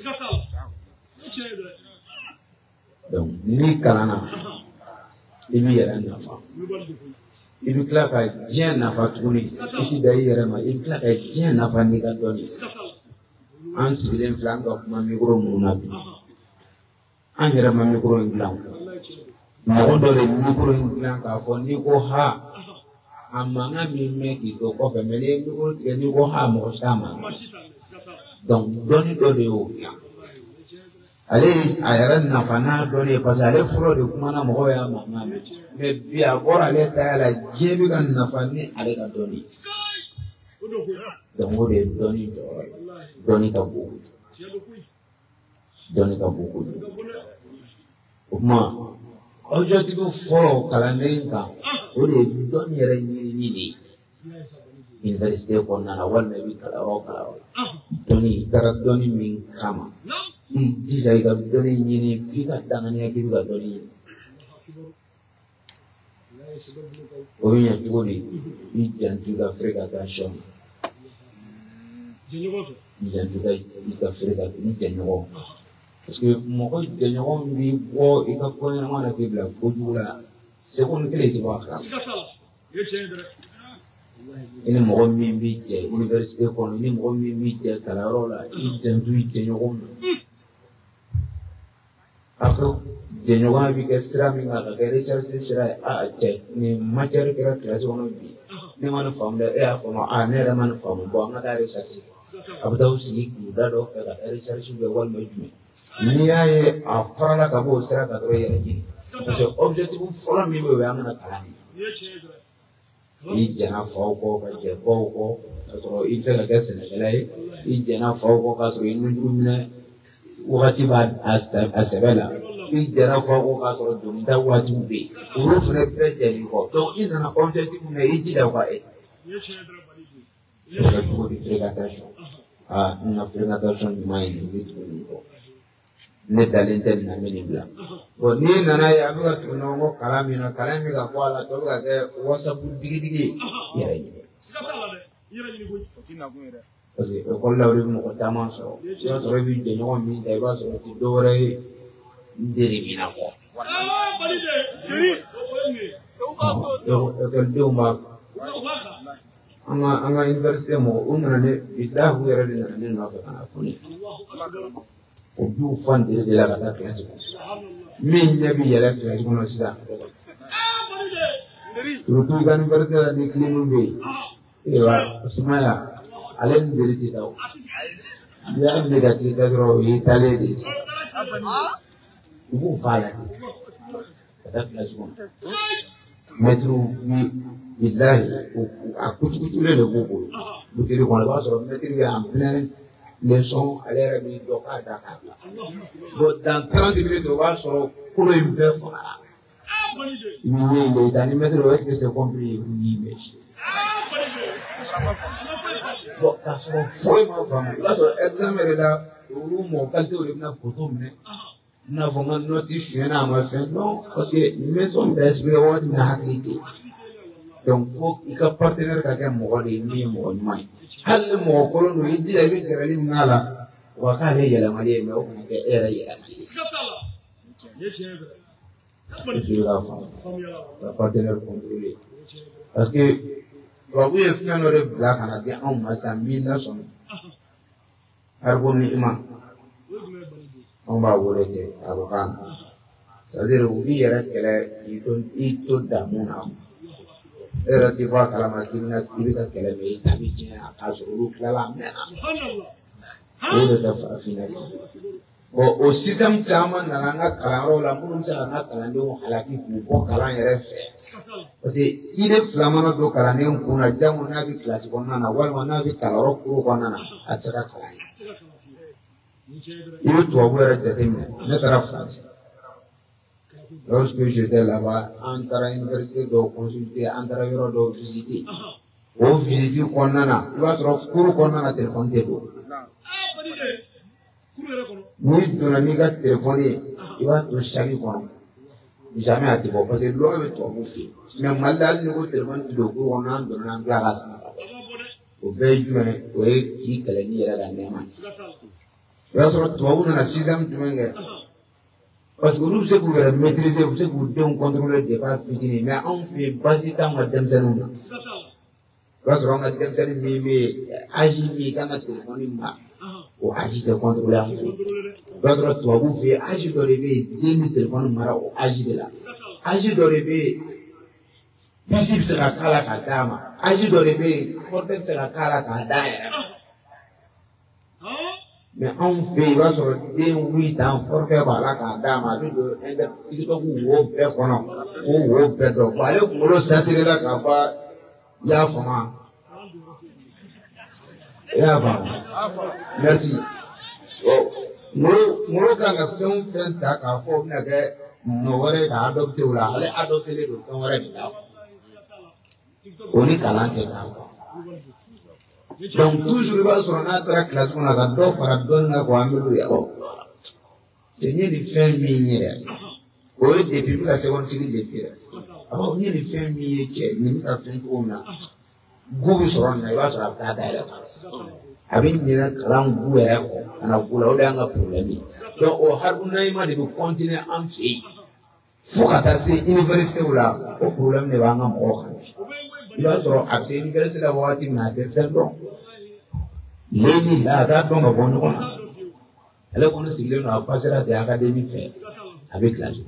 donc n'i kalanna i b'i yɛrɛ nafa i bɛ tila ka diɲɛ nafa tuguni i ti da i yɛrɛ ma i bɛ tila ka diɲɛ nafa n'i ka dɔnni an sigilen filɛ an ka kuma mikoro minnu na bi an yɛrɛ ma mikoro in dilan Magodore mikro inglan ka foni ko ha amanga mimme ki to ko family mikro ni ko ha mo sama donc doni do de o ale ayaran na fana doni pasale furo de kuma na mo ya mama me bi agora le ta la jebi kan na fani ale ka doni donc o de doni ka buku kuma objectif fɔlɔ kalanden kan o de ye dɔnni yɛrɛ ɲinini de ye université kɔnɔna na walima i bɛ kalanyɔrɔ o kalanyɔrɔ dɔnni i taara dɔnni min kama i jija i ka dɔnni ɲini f'i ka danganiya k'i bɛ ka dɔnni ɲini o bɛ ɲɛ cogo di i janto i ka fréquentation i janto i ka fréquentation i jɛɲɔgɔn. Parce que mɔgɔ jɛɲɔgɔn bi bɔ i ka ko ɲɛnama na k'i bila kojugu la seconde kelen tɛ bɔ a kalama. I ni mɔgɔ min b'i jɛ université kɔnɔ i ni mɔgɔ min b'i jɛ kalanyɔrɔ la i janto i jɛɲɔgɔn na. A ko jɛɲɔgɔnya bɛ kɛ sira min kan ka kɛ recherche sira ye a cɛ nin matière kɛra classe kɔnɔ bi ne ma nin faamu dɛ e y'a faamu a ne yɛrɛ ma nin faamu an ka taa recherche a bɛ taa sigi k'u da dɔ fɛ ka taa recherche kɛ walima jumɛn. N'i y'a ye a farala ka bɔ o sira kan dɔrɔn i yɛrɛ ɲini parce que objectif fɔlɔ min bɛ yen o y'an ka kalan de ye i jɛnna faw kɔ ka jɛ baw kɔ ka sɔrɔ i tɛ ka kɛ sɛnɛkɛla ye i jɛnna faw kɔ ka sɔrɔ i nujugu minɛ wagati b'a sɛbɛ la i jɛnna faw kɔ ka sɔrɔ dɔnkilida waatiw bɛ yen olu fana bɛɛ jɛn'i kɔ donc i nana objectif minɛ i jija o ka o kɛ cogo di fréquentation n ka fréquentation ɲuman ye nin bɛ tugu nin kɔ. Ne dalen tɛ nin na n bɛ nin bila bon n'i nana ye a bɛ ka tugu ɲɔgɔn kɔ kalan min na kalan bɛ ka bɔ a la tɔ bɛ ka kɛ whatsapp digidigi ye i yɛrɛ ɲini parce que école la o de bɛ mɔgɔ caman sɔrɔ i b'a sɔrɔ i bɛ jɛɲɔgɔn min ta i b'a sɔrɔ o tɛ dɔwɛrɛ ye n teri min na kɔ ekɔlidenw b'a an ka université mɔgɔ u nana ne bilahi u yɛrɛ de nana ne nɔfɛ ka na fɔ ne o b'u fan de la ka taa kilasi kɔnɔ min ɲɛ bɛ yɛlɛ kilasi kɔnɔ sisan surtout i ka université la ni kilimu bɛ yen sumaya ale ni deri tɛ taa o n'i y'a minɛ ka t'i da dɔrɔn o y'i taalen de ye u b'u fa la ka taa kilasi kɔnɔ mɛtiriw bi bilahi a kucukuculen de b'u bolo buteli kɔnɔ i b'a sɔrɔ mɛtiri bɛ en plein leçon ale yɛrɛ b'i dɔ k'a da k'a bila bon dans 30 minutes o b'a sɔrɔ kolo in bɛɛ fagara i b'i ye le dans ni mɛtiri o est-ce que c'est compris i b'i mɛn bon k'a sɔrɔ foyi ma faamu i b'a sɔrɔ examen yɛrɛ la olu mɔgɔ qualité de bɛna photo minɛ i n'a fɔ n ka note suyɛnna a ma fɛn non parce que leçon bɛ expliquer wagati min na hakili tɛ donc fo i ka partenaire ka kɛ mɔgɔ de ye min ye mɔgɔ ɲuman ye hali ni mɔgɔ kolon don i jija i bɛ gɛrɛli min k'a la wa k'ale yɛlɛmali ye mɛ o kana kɛ e yɛrɛ yɛlɛmali ye i b'a faamu ka partenaire contrôler parce que tubabu ye fɛn dɔ de bila ka na di anw ma sisan min lasɔmi ergonomie anw b'a wele ten arabukan na c'est à dire u b'i yɛrɛ kɛlɛ k'i to damu na e yɛrɛ tɛ bɔ a kalama k'i bɛ ka kɛlɛ mɛ i ta bɛ tiɲɛ a k'a sɔrɔ olu tilala a mɛnna o de kɛ farafinna ye bon o système caman nana an ka kalanyɔrɔw la minnu bɛ se ka an ka kalandenw halaki k'u bɔ kalan yɛrɛ fɛ parce que yiri fila mana don kalanden kun na jango n'a bɛ kilasi kɔnɔna na walima n'a bɛ kalanyɔrɔ kuru kɔnɔna na a tɛ se ka kalan ye i bɛ tubabu yɛrɛ jateminɛ ne taara faransi lorsque j'étais là-bas an taara université dɔw consulter an taara yɔrɔ dɔw visiter o visite kɔnɔna na i b'a sɔrɔ kuru kɔnɔna na téléphone tɛ don n'i donna n'i ka téléphone ye i b'a to sac kɔnɔ jamais a tɛ bɔ parce que loi bɛ tubabu fɛ yen mais Mali la hali ni ko téléphone tɛ don kuru kɔnɔ an donna an bila ka sama ka bɔ o bɛɛ ye jumɛn o ye k'i kɛlɛ n'i yɛrɛ ka nɛɛma ye i b'a sɔrɔ tubabu nana sixième jumɛn kɛ parce que olu bɛ se k'u yɛrɛ maîtriser u bɛ se k'u denw contrôler depuis fitinin mais anw fɛ yen basi t'anw ka denmisɛnninw na i b'a sɔrɔ an ka denmisɛnnin min bɛ yen âge min kan ka téléphone mara o âge tɛ contrôler anw fɛ yen i b'a sɔrɔ tubabu fɛ yen âge dɔ de bɛ yen den bɛ téléphone mara o âge de la âge dɔ de bɛ yen bisi bɛ se ka k'a la k'a d'a ma âge dɔ de bɛ yen forfait bɛ se ka k'a la k'a d'a yɛrɛ ma mais anw fɛ yen i b'a sɔrɔ den 8 ans forfait b'a la k'a d'a ma a bɛ don TikTok wo bɛɛ kɔnɔ k'o wo bɛɛ dɔn bon ale kunkolo saturé la k'a fɔ i y'a faamu i y'a faamu merci Moro kan ka fɛn o fɛn ta k'a fɔ o bɛna kɛ nɔ wɛrɛ ka adopté o la ale adopté len don fɛn wɛrɛ de la o ni kalan tɛ kan donc toujours i b'a sɔrɔ n'a taara classe kɔnɔ ka dɔ fara dɔɔnin kan k'o améliorer cɛ n ye nin fɛn min ye dɛ o ye depuis n bɛ ka seconde cycle depuis dɛ n ye nin fɛn min ye cɛ nin bɛ ka fɛn cogo min na gu bɛ sɔrɔ nin na i b'a sɔrɔ a bɛ taa dayɛlɛ a bɛ ɲinɛ kalan gu yɛrɛ kɔ ka na gu la o de y'an ka problème ye donc o harunayima de bɛ continuer an fɛ yen fo ka taa se université la o problème de b'an ka mɔgɔw kan i b'a sɔrɔ a bɛ se université la wagati min na a tɛ fɛn dɔn léegi la a t'a dɔn ka bɔ ɲɔgɔn na ale kɔni sigilen don a passera de académie fɛ a bɛ classe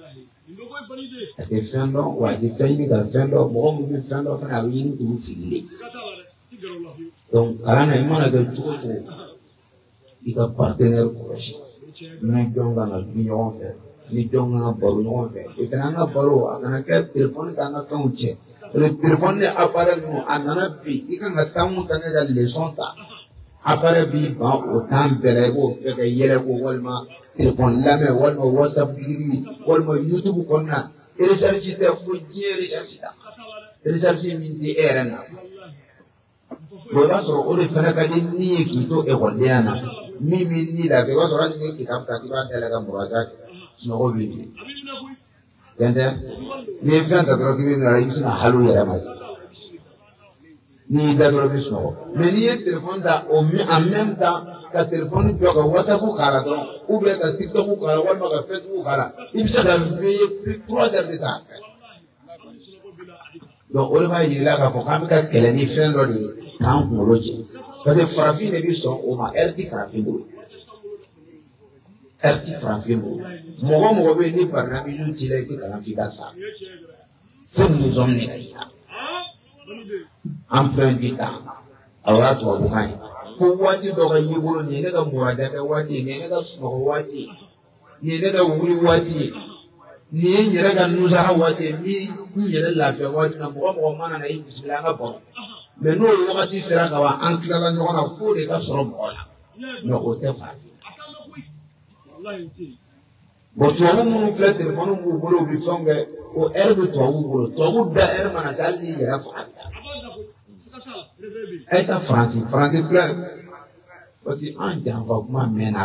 a tɛ fɛn dɔn wa a tɛ fɛn ɲini ka fɛn dɔn mɔgɔ min bɛ fɛn dɔn fana a bɛ ɲini k'u sigilen donc kalan na i mana kɛ cogo cogo i ka partenaire kɔlɔsi ni jɔn kan ka dun ɲɔgɔn fɛ ni jɔn kan ka baro ɲɔgɔn fɛ et puis an ka baro a kana kɛ téléphone k'an ka fɛnw cɛ le téléphone ni appareil ninnu a nana bi i kan ka temps mun ta kɛ ka leçon ta appareil b'i ban o temps bɛɛ la i b'o fɛ ka yɛlɛ ko walima téléphone lamɛn walima whatsapp digiri walima youtube kɔnɔna recharge tɛ fo diɲɛ recharge ta recharge min tɛ e yɛrɛ na bon i b'a sɔrɔ o de fana ka di ni ye k'i to ekɔlidenya na min bɛ ni lafiya i b'a sɔrɔ hali ni kitabu ta k'i b'a dayɛlɛ ka muraja kɛ sunɔgɔ b'i minɛ tɛntɛ n'i ye fɛn ta dɔrɔn k'i bɛ nɔ i bɛ se ka hali u yɛrɛ ma n'i y'i da dɔrɔn i bɛ sunɔgɔ mais n'i ye téléphone ta en même temps ka téléphone jɔ ka whatsapp k'a la dɔrɔn ou bien ka tiktok k'a la walima ka facebook k'a la i bɛ se ka veiller plus 3 heures de temps donc o de b'a yir'i la k'a fɔ k'an bɛ ka kɛlɛ ni fɛn dɔ de ye k'an kunkolo cɛ parce que farafin de bɛ sɔn o ma heure ti farafin bolo heure ti farafin bolo mɔgɔ o mɔgɔ bɛ yen ni barnabiju cira i tɛ kalan f'i ka sa fo nous hommes de ka yira emprunt du temps a y'a tubabukan ye fo waati dɔ ka y'i bolo nin ye ne ka muraja kɛ waati ye nin ye ne ka sunɔgɔ waati ye nin ye ne ka wuli waati ye nin ye n yɛrɛ ka nusaka waati ye min n yɛrɛ lafiya waati na mɔgɔ mɔgɔ mana na i bisimila an ka baro mais n'o wagati sera ka ban an tilala ɲɔgɔn na fo de ka sɔrɔ mɔgɔ la mais o tɛ farafin bon tubabu minnu filɛ téléphone b'u bolo u bɛ fɛnw kɛ o heure bɛ tubabu bolo tubabu da heure mana se hali n'i yɛrɛ faga e ka faransi filɛ parce que an janfa kuma mɛnna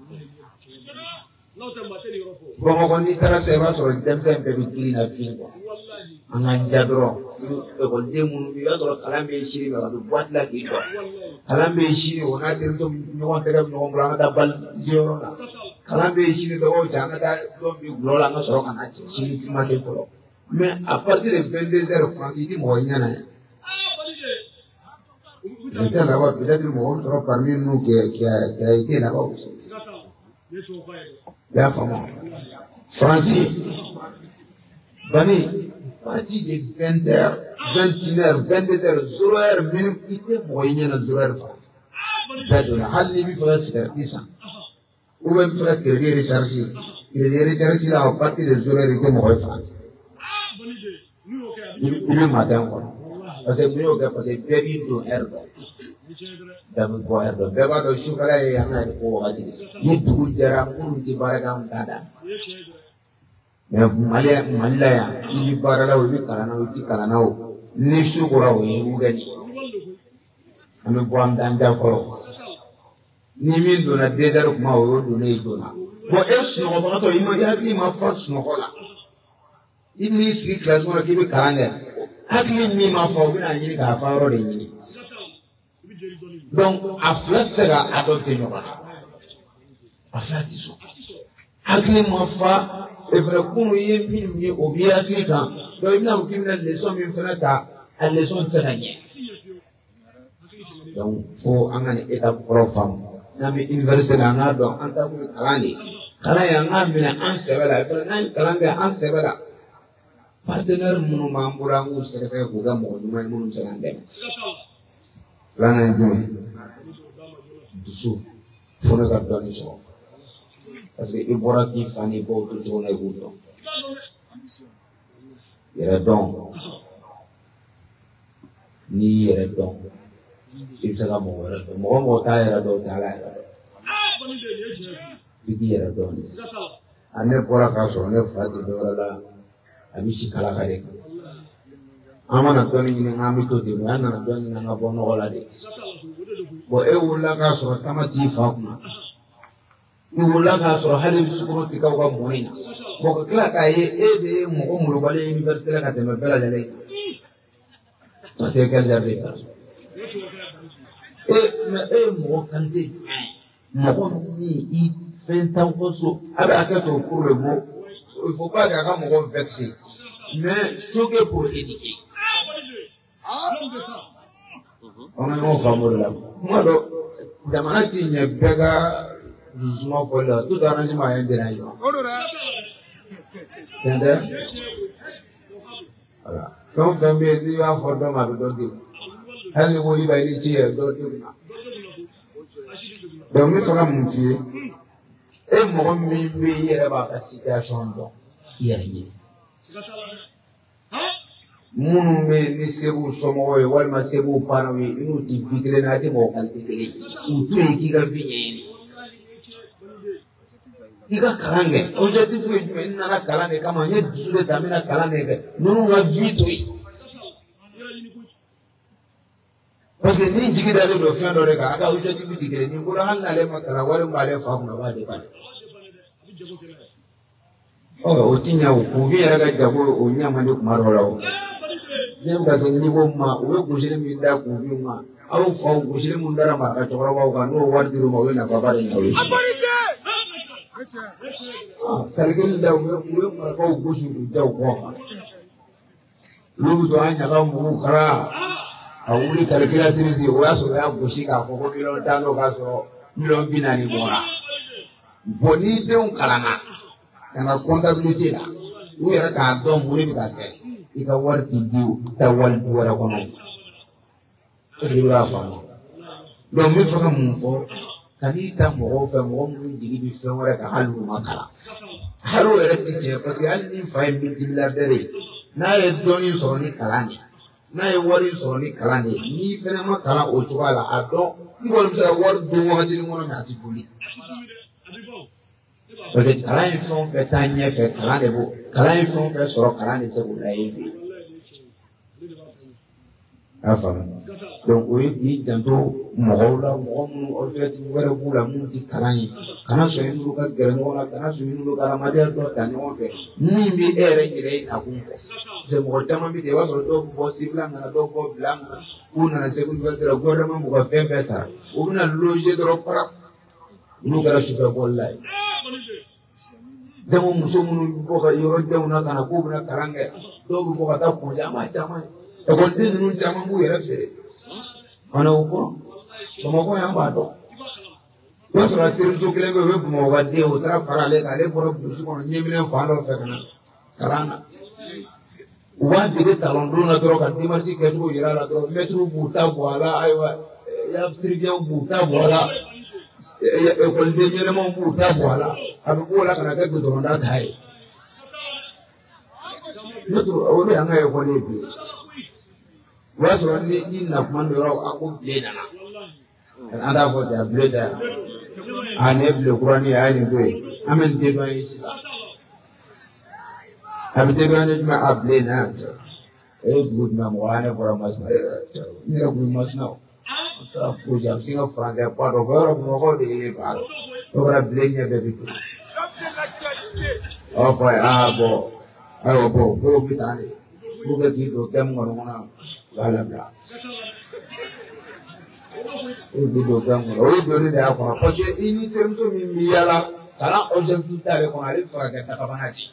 bamakɔ n'i taara sisan i b'a sɔrɔ denmisɛnnin bɛɛ bɛ girin na fiɲɛ kɔ an ka ja dɔrɔn ekɔliden minnu bɛ yen i b'a sɔrɔ kalan bɛ sini mɛ a bɛ boîte la k'i jɔ kalan bɛ sini o n'a terimuso ɲɔgɔn tɛgɛ bɛ ɲɔgɔn bolo an ka taa bali yɔrɔ la kalan bɛ sini dɔgɔw cɛ an ka taa dɔn bi gulɔ la an ka sɔrɔ ka na cɛ sini ti ma se fɔlɔ mais à partir de 22 heures France i ti mɔgɔ ɲɛna ye j'étais là-bas peut-être mɔgɔ sɔrɔ parmi nous qui a été là-bas aussi i y'a faamu France bani parti de 20 heures 21 heures 22 heures 0 heure minimum i tɛ mɔgɔ ɲɛna 0 heure France bɛɛ donna hali n'i bɛ fɛ ka cigarette san ou bien i bɛ fɛ ka crédit recharge la à partir de 0 heure i tɛ mɔgɔ ye France i bɛ matin kɔnɔ parce que mun y'o kɛ parce que bɛɛ b'i don heure dɔ bɛɛ bɛ bɔ heure dɔ bɛɛ b'a dɔn sufɛla ye an ka yɛrɛ ko wagati ni dugu jɛra minnu tɛ baara kɛ an bɛ taa da mais Mali la yan i bɛ baara la o i bɛ kalan na o i tɛ kalan na o ni su kora o ye wugɛli an bɛ bɔ an bɛ taa an da fɔlɔ ni min donna 2 heures kuma o y'o donnen ye joona bon e sunɔgɔbagatɔ i hakili ma fa sunɔgɔ la i n'i sigi kilasi kɔnɔ k'i bɛ kalan kɛ hakili min ma fa o bɛna ɲini k'a fa yɔrɔ de ɲini donc a fila tɛ se ka adopté ɲɔgɔn na a fila tɛ sɔn hakili ma fa e fana kunun ye min ye o b'i hakili kan donc i bɛna fɔ k'i bɛna leçon min fana ta a leçon tɛ se ka ɲɛ donc fo an ka nin étape fɔlɔ faamu n'an bɛ université la an k'a dɔn an ta kun ye kalan de ye kalan ye an k'a minɛ an sɛbɛ la fana n'an ye kalan kɛ an sɛbɛ la partenaire minnu b'an bolo an k'u sɛgɛsɛgɛ k'u kɛ mɔgɔ ɲuman ye minnu bɛ se k'an dɛmɛ. Filanan ye jumɛn? Dusu fo ne ka dɔɔnin sɔrɔ parce que i bɔra k'i fa n'i baw to cogo la i b'u dɔn. Yɛrɛ dɔn n'i yɛrɛ dɔn i bɛ se ka mɔgɔ wɛrɛ dɔn mɔgɔ mɔgɔ t'a yɛrɛ dɔn o t'a la yɛrɛ dɔn f'i k'i yɛrɛ dɔn de. A ne bɔra k'a sɔrɔ ne fa tɛ dɔ wɛrɛ la a bɛ si kala ka de kan. An mana dɔɔnin ɲini k'an bɛ to ten an nana dɔɔnin ɲini an ka bɔ nɔgɔ la de. Bon e wulila k'a sɔrɔ tama t'i fa kunna i wulila k'a sɔrɔ hali sukoro tɛ k'aw ka mɔni na bon ka tila k'a ye e de ye mɔgɔ molobali ye université la ka tɛmɛ bɛɛ lajɛlen kan a tɛ quel genre de personne mais e ye mɔgɔ qualité jumɛn mɔgɔ min i fɛn t'aw ka so a bɛ hakɛ to pour le mot il faut pas k'a ka mɔgɔ vexer mais choquer pour éduquer. On a un fameux là. Moi, jamana ti ɲɛ bɛɛ ka dusuma fɔli la tout arrangement a ye dɛrɛ ye. Tiɲɛ tɛ? Voilà. Fɛn o fɛn bɛ yen n'i b'a fɔ dɔ ma a bɛ dɔ di o. Hali ni ko i b'a ye ni ci yɛ dɔ di o ma. Donc n bɛ fɛ ka mun f'i ye e mɔgɔ min bɛ i yɛrɛ b'a ka situation dɔn i yɛrɛ ɲini. Minnu bɛ ni se b'u somɔgɔw ye walima se b'u parents ye i n'u ti vie kelen na a tɛ mɔgɔ qualité kelen ye u to yen k'i ka vie ɲɛɲini i ka kalan kɛ objectif ye jumɛn n nana kalan de kama n ye dusu de ta n bɛna kalan de kɛ ninnu ka vie to yen parce que ni jigi dalen don fɛn dɔ de kan a ka objectif tɛ kelen ni n bolo hali n'ale ma kalan wari min b'ale fa kunna a b'a dépendre o ti ɲɛ o kun yɛrɛ ka jago o ɲɛ man di kuma dɔw la o. Ne bɛ ka se niveau ma u bɛ gosili min da kunfin ma aw faw gosili min dara maraka cɛkɔrɔbaw kan n'o wari dir'u ma o ye nafaba de ɲɛ o ye. Calcul la u bɛ marakaw gosi k'u da u kɔ kan olu bɛ to an ɲaga mugu kara a wuli calculatrice o y'a sɔrɔ o y'a gosi k'a fɔ ko miliyɔn tan n'o k'a sɔrɔ miliyɔn 40 bɔra bon ni denw kalanna ka na comptabilité la u yɛrɛ k'a dɔn mun de bɛ ka kɛ. I ka wari ti di ta wali du wɛrɛ kɔnɔ est-ce que i b'a faamu donc n bɛ fɛ ka mun fɔ ka n'i ta mɔgɔw fɛ mɔgɔ minnu jigi bɛ fɛn wɛrɛ kan hali n'u ma kalan hali o yɛrɛ ti tiɲɛ parce que hali ni fa ye multimilliardaire ye n'a ye dɔɔnin sɔrɔ ni kalan de n'a ye wari sɔrɔ ni kalan de n'i fɛnɛ ma kalan o cogoya la a dɔn i kɔni bɛ se ka wari don wagati min kɔnɔ mais a ti boli parce que kalan ye fɛn o fɛn taa ɲɛfɛ kalan de b'o kalan ye fɛn o fɛn sɔrɔ kalan de tɛ k'o la ye bi a faamu donc o ye k'i janto mɔgɔw la mɔgɔ minnu objectif wɛrɛ b'u la minnu ti kalan ye kana sɔn i n'olu ka gɛrɛ ɲɔgɔn na kana sɔn i n'olu ka adamadenya dɔ ta ɲɔgɔn fɛ min bɛ e yɛrɛ yɛrɛ ye nakun kɔ parce que mɔgɔ caman bɛ ten i b'a sɔrɔ dɔw bɛ bɔ sibila kana dɔw bɔ bila kana k'u nana segu université la gouvernement b'u ka fɛn bɛɛ sara u bɛna loger dɔrɔn para olu kɛra sufɛbɔli la ye jango muso minnu bɛ bɔ ka yɔrɔ denw na ka na k'u bɛna kalan kɛ dɔw bɛ bɔ ka taa kɔnjɛ an b'a caman ye ekɔliden ninnu caman b'u yɛrɛ feere mana o kɔrɔ bamakɔ yan b'a dɔn o y'a sɔrɔ terimuso kelen bɛ yen o bɛ bamakɔ ka den o taara fara ale kan ale bɔra burusi kɔnɔ ɲɛminɛ fan dɔ fɛ ka na kalan na u b'a dege talɔndon na dɔrɔn ka démarche kɛcogo yira la dɔrɔn mɛtiriw b'u ta bɔ a la ayiwa yafisiribiɲɛw b'u ta bɔ a la ekɔliden ɲɛnɛmaw b'u ta bɔ a la a bɛ b'o la ka na kɛ gudɔrɔnda ta ye o de y'an ka ekɔli ye bi o y'a sɔrɔ ni i na kuma dɔ yɔrɔ a ko bilen nana an t'a fɔ ten a bilen tɛ yan a nin ye bilen kuranin ye a ye nin to yen an bɛ nin débrouiller sisan a bɛ débrouiller jumɛn a bilen na yan cɛ e ye dugu jumɛn mɔgɔ ye ne bɔra masina ne yɛrɛ kun ye masina o an taara fosi a bɛ se ka faransɛ ba dɔ fɔ yɔrɔ bamakɔ de ye ba la o kɛra bilen ɲɛ bɛɛ bɛ to a b'a fɔ a ye bon ayiwa bon dɔw bɛ taa de pour que k'i don thème kɔnɔ kɔnɔ b'a labila o bɛ don thème kɔnɔ o ye donni de y'a kɔnɔ parce que i ni terimuso min bɛ yaala kalan objectif t'ale kɔnɔ ale bɛ fɛ ka kɛ dagabana de ye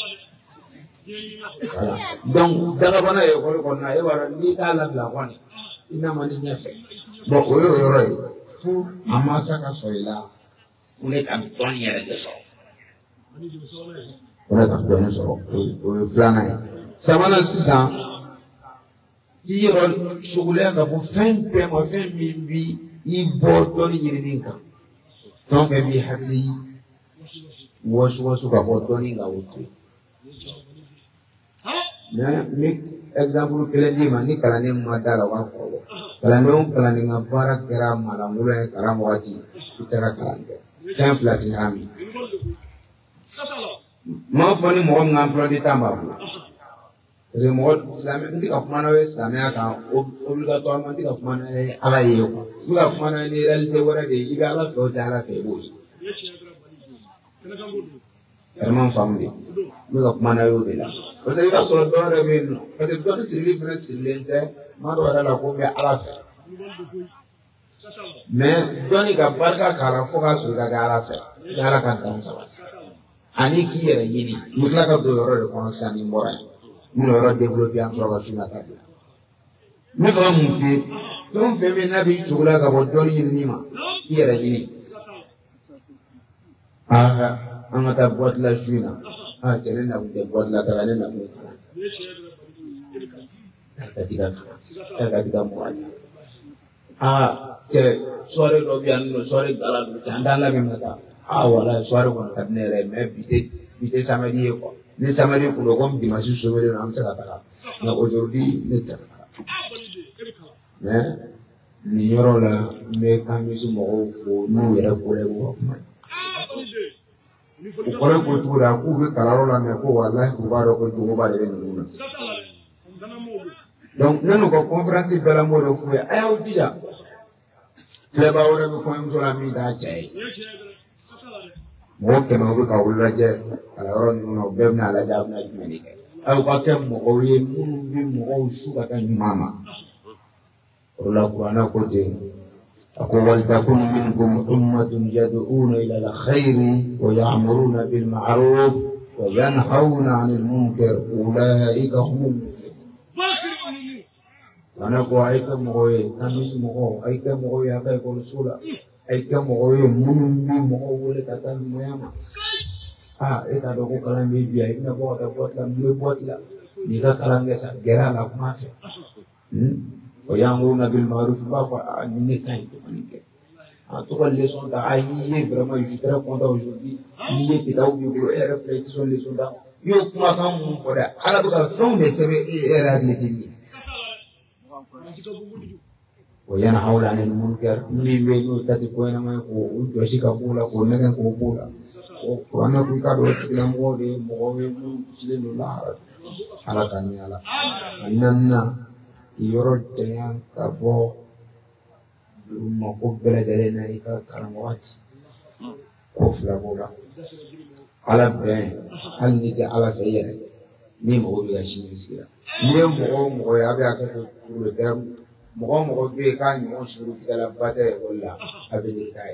voilà donc dagabana ye ekɔli kɔnɔna e b'a dɔn n'i t'a labila kɔni i n'a man di ɲɛfɛ bon o ye o yɔrɔ ye fo a mansa ka sɔrɔ i la fo ne ka dɔnni yɛrɛ de sɔrɔ wala ka dɔɔni sɔrɔ o ye filanan ye sabanan sisan k'i yɛrɛ suguleya ka bɔ fɛn bɛɛ ma fɛn min bi i bɔ dɔɔni ɲinini kan fɛn fɛn b'i hakili wɔsiwɔsi ka bɔ dɔɔni kan o to yen mais n bɛ exemple kelen d'i ma ni kalanden ma da la o b'a kɔrɔbɔ kalanden o kalanden ka baara kɛra malangolo ye kalan wagati i tɛ se ka kalan kɛ fɛn fila tɛ ɲagami m'a fɔ ni mɔgɔ min ka emploi du temps b'a bolo parce que mɔgɔ silamɛ n tɛ ka kuma n'aw ye silamɛya kan obligatoirement n tɛ ka kuma n'aw ye ala ye quoi n bɛ ka kuma n'aw ye ni réalité wɛrɛ de ye i bɛ ala fɛ o tɛ ala fɛ i b'o ye vraiment faamu de n bɛ ka kuma n'aw ye o de la parce que i b'a sɔrɔ dɔ yɛrɛ bɛ yen nɔ parce que dɔnni sirili fana sirilen tɛ n b'a dɔn yɛrɛ la ko n bɛ ala fɛ mais dɔnni ka barika k'a la fo k'a sɔrɔ i ka kɛ ala fɛ i ka ala ka dan sabati ani k'i yɛrɛ ɲini n bɛ tila ka don yɔrɔ de kɔnɔ sisan ni n bɔra yen n bɛna yɔrɔ développé an sɔrɔ ka sunna ta bila n bɛ fɛ ka mun f'i ye fɛn o fɛn bɛ n'a b'i cogo la ka bɔ dɔnni ɲinini ma i yɛrɛ ɲini an ka taa boîte la su in na cɛ ne na kun tɛ boîte la taga ne na kun ye kalan ka ti ka mɔgɔ ye cɛ soirée dɔ bɛ yan nɔ soirée gala dɔ cɛ an t'a labɛn ka taa wala soirée kɔni ka di ne yɛrɛ ye mais bi tɛ samedi ye quoi ni samedi kun don comme dimanche sauvé an bɛ se ka taga mais aujourd'hui ne tɛ se ka taga mais nin yɔrɔ la n bɛ kamisi mɔgɔw fo n'u yɛrɛ bɔra k'u ka kuma ye o kɔrɔ ko cogo la k'u bɛ kalanyɔrɔ la mais ko walahi k'u b'a dɔn ko jogoba de bɛ ninnu na donc ne n'u ka conférence bɛɛ la n b'o de f'u ye a y'aw jija filɛbaa wɛrɛ bɛ kɔɲɔmuso la min t'a cɛ ye mɔgɔ 100 u bɛ ka u lajɛ kalanyɔrɔ ninnu na u bɛɛ bɛna lajɛ a bɛna jumɛn de kɛ aw ka kɛ mɔgɔw ye minnu bɛ mɔgɔw su ka taa ɲuman ma o la kuranɛ ko ten أقول ولتكن منكم أمة يدعون إلى الخير ويأمرون بالمعروف وينهون عن المنكر أولئك هم المفلحون. أنا أقول أيك مغوي كميس مغو أيك مغوي هذا يقول سولا أيك مغوي منو مغو ولا كتان مياما إذا دعو كلام بيبي أيك نبغى تبغى لا نبغى لا نيجا كلام جالس جرا لا كمات ويأمرون بالمعروف بابا نيجي كاين تمانيك تقول leçon da aïe vraiment je suis très content aujourd'hui nié que t'as oublié que réfléchir sur leçon da yo kuma kan mun fɔra ala bɛ ka fɛnw de sɛbɛn e yɛrɛ hakili tɛ min o yanhawna anil munkar min bɛ n'o ta tɛ ko ɲɛnama ye k'o jɔsi ka b'o la k'o nɛgɛ k'o b'o la o kuranɛ ko i ka dɔn o tigilamɔgɔw de ye mɔgɔw ye minnu cilen don lahara ala ka ɲɛ ala a naaninan k'i yɔrɔ janya ka bɔ mako bɛɛ lajɛlen na i ka kalan wagati ko fila b'o la ala bɛn hali ni tɛ ala fɛ i yɛrɛ ni mɔgɔ bɛ ka sini sigi la n'i ye mɔgɔ o mɔgɔ ye a bɛ hakɛ to pour le terme mɔgɔ o mɔgɔ bɛ yen k'a ɲɔgɔn suru tigɛla ba tɛ ekɔli la a bɛ ne ta ye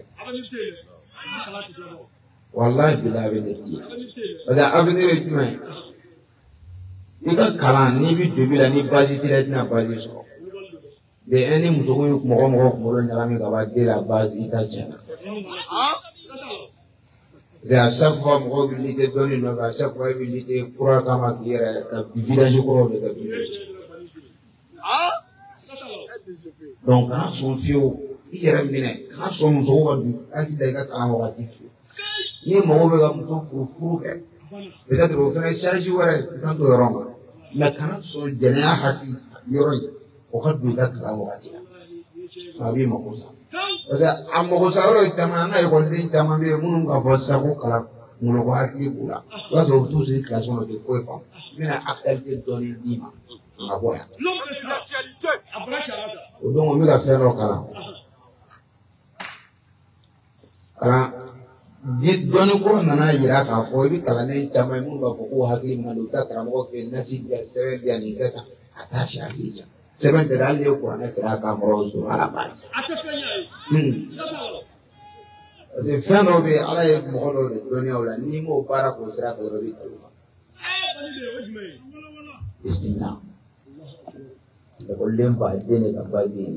walahi bila a bɛ ne ti ye parce que a bɛ ne ye jumɛn ye i ka kalan n'i bɛ tobi la ni baasi t'i la i tɛna baasi sɔrɔ de ni muso ko mɔgɔ kunkolo ɲagami ka ban den la base i ta tiɲɛ na c'est à chaque fois mɔgɔw bɛ lutter dɔnni nɔfɛ à chaque fois i bɛ lutter kura kama k'i yɛrɛ ka village kɔrɔw de ka donc kana sɔn fiyewu i yɛrɛ minɛ kana sɔn musow ka don hakili la i ka kalan wagati fiyewu ni mɔgɔ bɛ ka muso furu kɛ peut-être o fana charge wɛrɛ i kan to yɔrɔ ma mais kana sɔn jɛnɛya hakili yɔrɔ ye o ka don i ka kalan wagati la a b'i mago sa parce que a mago sa yɔrɔ caman an ka ekɔliden caman bɛ yen minnu ka fɔ sisan ko kalan kunkolo ko hakili b'u la i b'a sɔrɔ u t'u sigi kilasi kɔnɔ u tɛ foyi faamu n bɛna actualité dɔɔni d'i ma n ka bɔ yan o don n bɛ ka fɛn dɔ kalan dɔnni kɔrɔ nana yira k'a fɔ i bɛ kalanden caman ye minnu b'a fɔ k'u hakili man di u taa karamɔgɔ fɛ yen nasi diya sɛbɛn diya nin kɛ tan a t'a si hakili jan sɛbɛn tɛ hali ni kuranɛ sera k'a mɔgɔw sɔrɔ ala b'a parce que fɛn dɔw bɛ yen ala ye mɔgɔ dɔw de dɔnniya o la n'i m'o baara k'o sira fɛ dɔrɔn i bɛ kalo kan bisimila ekɔliden baden de ka baden ye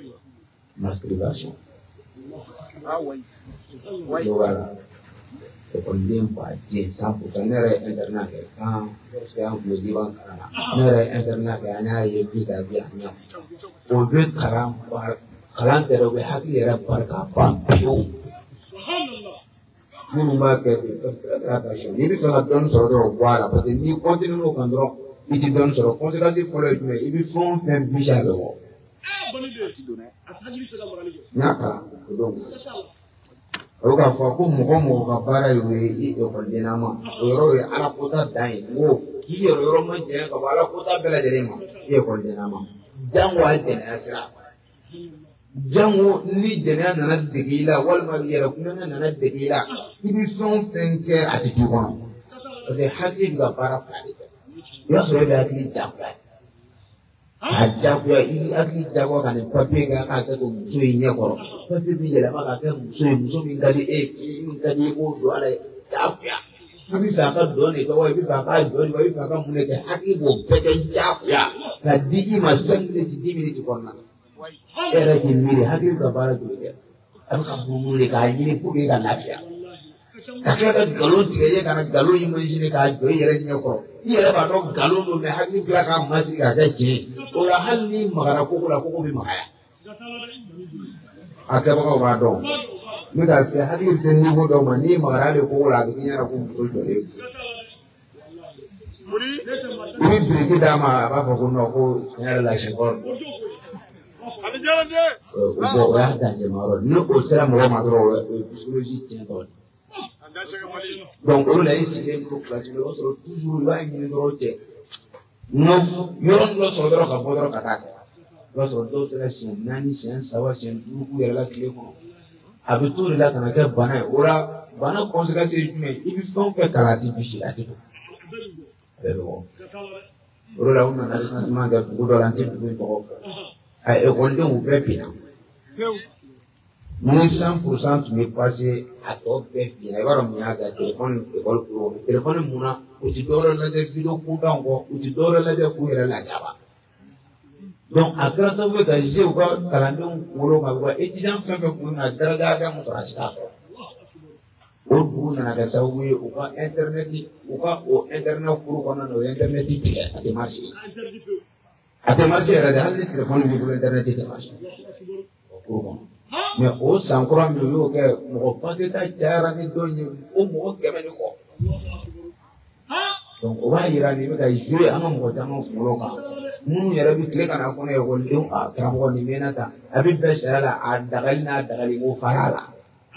masturbation voilà ekɔliden baden 100% ne yɛrɛ ye internat kɛ kan an kun bɛ liban kalan na ne yɛrɛ ye internat kɛ an y'a ye vis-à-vis a ɲɛ o bɛ kalan tɛ dɛ u bɛ hakili yɛrɛ bari ka ban pewu minnu b'a kɛ n'i bɛ fɛ ka dɔnni sɔrɔ dɔrɔn bɔ a la parce que n'i continue n'o kan dɔrɔn i tɛ dɔnni sɔrɔ conséquence fɔlɔ ye jumɛn ye i bɛ fɛn o fɛn bisi a bɛ bɔ n y'a kalan o don o k'a fɔ ko mɔgɔ mɔgɔ ka baara ye o ye i ekɔlidenya ma o yɔrɔ ye ala kota dan ye n ko k'i yɛrɛ yɔrɔ ma janya ka bɔ ala kota bɛɛ lajɛlen ma i ekɔlidenya ma jango a jɛnɛya sira jango ni jɛnɛya nana dege i la walima yɛrɛ kunnana nana dege i la i bɛ fɛn o fɛn kɛ a tɛ k'i kɔnɔ parce que hakili bɛ ka baara fila de kɛ i b'a sɔrɔ e bɛ hakili jagoya a jagoya i bɛ hakili jagoya ka nin papiye kɛ k'a kɛ to muso in ɲɛ kɔrɔ papiye bɛ yɛlɛma ka kɛ muso ye muso min ka di e ye min ka di e k'o don a la jagoya i bɛ fɛ a ka dɔn de kɛ wa i bɛ fɛ a ka jɔ de wa i bɛ fɛ a ka mun de kɛ hakili b'o bɛɛ kɛ jagoya ka di i ma 5 minutes 10 minutes kɔnɔna na e yɛrɛ k'i miiri hakili bɛ ka baara joli kɛ a bɛ ka munumunu de k'a ɲini pour que ka lafiya ka tila ka nkalon tigɛ i ye ka na nkalon imaginer k'a jɔ i yɛrɛ ɲɛ kɔrɔ i yɛrɛ b'a dɔn nkalon don mɛ hakili tila k'a masiri k'a kɛ tiɲɛ o la hali ni magara koko la koko bɛ magaya a kɛbagaw b'a dɔn n bɛ k'a fɛ hakili bɛ se niveau dɔ ma n'i magara hali koko la a bɛ k'i ɲɛna ko muso jɔlen i bɛ biriki d'a ma a b'a fɔ ko non ko tiɲɛ yɛrɛ la sɛ kɔrɔ o y'a danjɛma yɔrɔ ni o sera mɔgɔ ma dɔrɔn o ye psychologie tiɲɛtɔ de donc o de la i sigilen to classe la o sɔrɔ toujours i b'a ɲini dɔrɔn cɛ yɔrɔnin dɔ sɔrɔ dɔrɔn ka bɔ dɔrɔn ka taa kɛ i b'a sɔrɔ dɔw sera siɲɛ 4 siɲɛ 3 siɲɛ 5 k'u yɛrɛ la tile kɔnɔ a bɛ to de la ka na kɛ bana ye o la bana conséquence ye jumɛn ye i bɛ fɛn o fɛn kalan a tɛ bisi a tɛ bɔ a bɛɛ bɛ bɔ o de la u nana recensement kɛ dugu dɔ la n tɛ dugu in tɔgɔ fɔ a ekɔlidenw bɛɛ binna ni 100% tun bɛ passé a tɔ bɛɛ binna i b'a dɔn mun y'a kɛ téléphone ekɔli kuro téléphone mun na u tɛ dɔwɛrɛ lajɛ vidéo kuntanw kɔ u tɛ dɔwɛrɛ lajɛ k'u yɛrɛ lajaba donc a kɛra sababu ye ka jɛ u ka kalandenw kunkolo kan u ka étudiant fɛn fɛn kun na daraja hakɛ mun sɔrɔ a si t'a sɔrɔ o dugu nana kɛ sababu ye u ka internet u ka o internet kuru kɔnɔna na o ye internet tigɛ a tɛ marché a tɛ marché yɛrɛ de hali ni téléphone b'i bolo internet tɛ marché o kuru kɔnɔ mais o san kura min y'o kɛ mɔgɔ passé ta cayara ni dɔw ye o mɔgɔ 100 ni kɔ donc o b'a yira ni bɛ ka jouer an ka mɔgɔ caman kunkolo kan minnu yɛrɛ bɛ tile ka na fɔ ne ye ekɔlidenw a karamɔgɔ nin mɛnna tan a bɛ bɛɛ sariya la a dagali n'a dagali ko fara la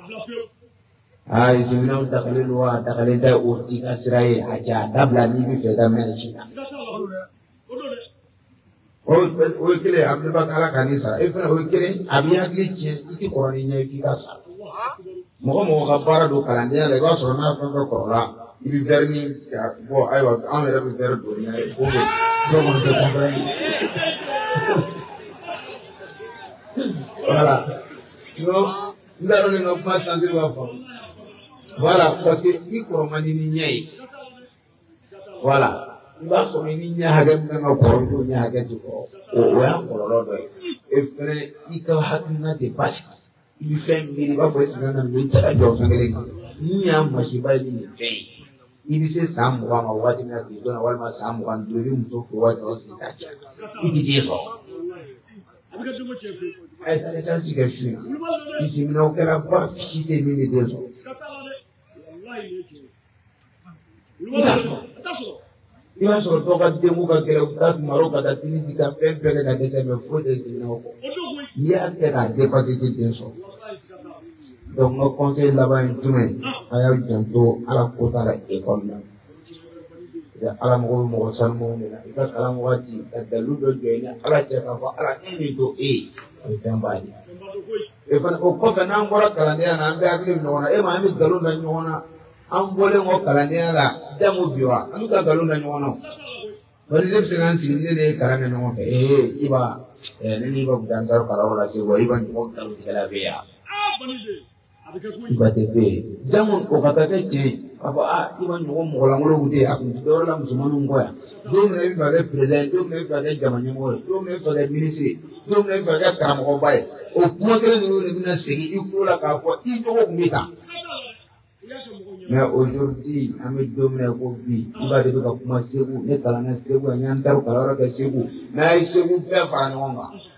ziminɛw dagalen don a dagalen tɛ o t'i ka sira ye a cɛ a dabila n'i bɛ fɛ ka mɛn si la o ye kelen a bɛɛ b'a kɛ ala ka n'i sara e fana o ye kelen a b'i hakili tiɲɛ i tɛ kɔrɔ ni ɲɛ f'i ka sara mɔgɔ mɔgɔ ka baara don kalandenya la i b'a sɔrɔ n'a fɛn fɛn kɔrɔla i bɛ verre ni bɔn ayiwa anw yɛrɛ bɛ verre don mɛ o bɛ dɔw kɔni tɛ comprendre voilà n t'a dɔn ni n ka kuma santé b'a faamu voilà parce que i kɔrɔ man di ni ɲɛ ye voilà i b'a sɔrɔ i ni ɲɛ hakɛ min kan ka kɔrɔ i t'o ɲɛ hakɛ tɛ kɔrɔ o y'a kɔlɔlɔ dɔ ye e fɛnɛ i ka hakilina tɛ basigi i bɛ fɛn miiri i b'a fɔ e sɛgɛn na i tɛ se ka jɔ fɛn kelen kan min y'a masiba ye ni nin fɛn ye i bɛ se san 20 ma waati min na k'i dɔn walima san 22 i bɛ muso furu waati o k'i ta cɛ i tɛ den sɔrɔ a ye taa esansi kɛ su in na bisiminɛw kɛra ba si tɛ min bɛ den sɔrɔ i b'a sɔrɔ dɔw ka denko ka gɛlɛn u bɛ taa tumarow ka taa tinisi ka fɛn bɛɛ kɛ ka dɛsɛ mɛ foyi tɛ siminɛw kɔ n'i y'a kɛ k'a dépassé i tɛ den sɔrɔ donc n ka conseil laban ye jumɛn ye a y'a janto ala ko t'a la ekɔli la ala mɔgɔ bɛ mɔgɔ sanumanw de la i ka kalan wagati ka dalu dɔ jɔ i ni ala cɛ k'a fɔ ala e nin to e ye o ye fɛn ba de ye o kɔfɛ n'an bɔra kalandenya na an bɛ hakili ɲɔgɔn na e ma an bɛ nkalon da ɲɔgɔn na an bɔlen kɔ kalandenya la jamu bi wa an bɛ ka nkalon da ɲɔgɔn na bari ne bɛ se k'an sigi ne de ye kalan kɛ ɲɔgɔn fɛ i b'a ne n'i ba dan sɔrɔ kalan la se wa i b'a ɲɔgɔn nkalon tigɛla bɛ yan i ba tɛ bɛ yen jamu o ka taa kɛ tiɲɛ ye k'a fɔ i b'a ɲɔgɔn mɔgɔlankolonw tɛ a kun tɛ dɔwɛrɛ la musomaninw kɔ yan don min na i bɛ fɛ ka kɛ président don min na i bɛ fɛ ka kɛ jama ɲɛmɔgɔ ye don min na i bɛ fɛ ka kɛ ministre ye don min na i bɛ fɛ ka kɛ karamɔgɔba ye o kuma kelen ninnu de bɛna segin i kulo la k'a fɔ i jogo tun bɛ tan Mais aujourd'hui, on me domine à Kobi, il va devoir commencer vous, les talents, c'est vous, il y a un tarot, alors que c'est vous. Mais c'est vous, père, par un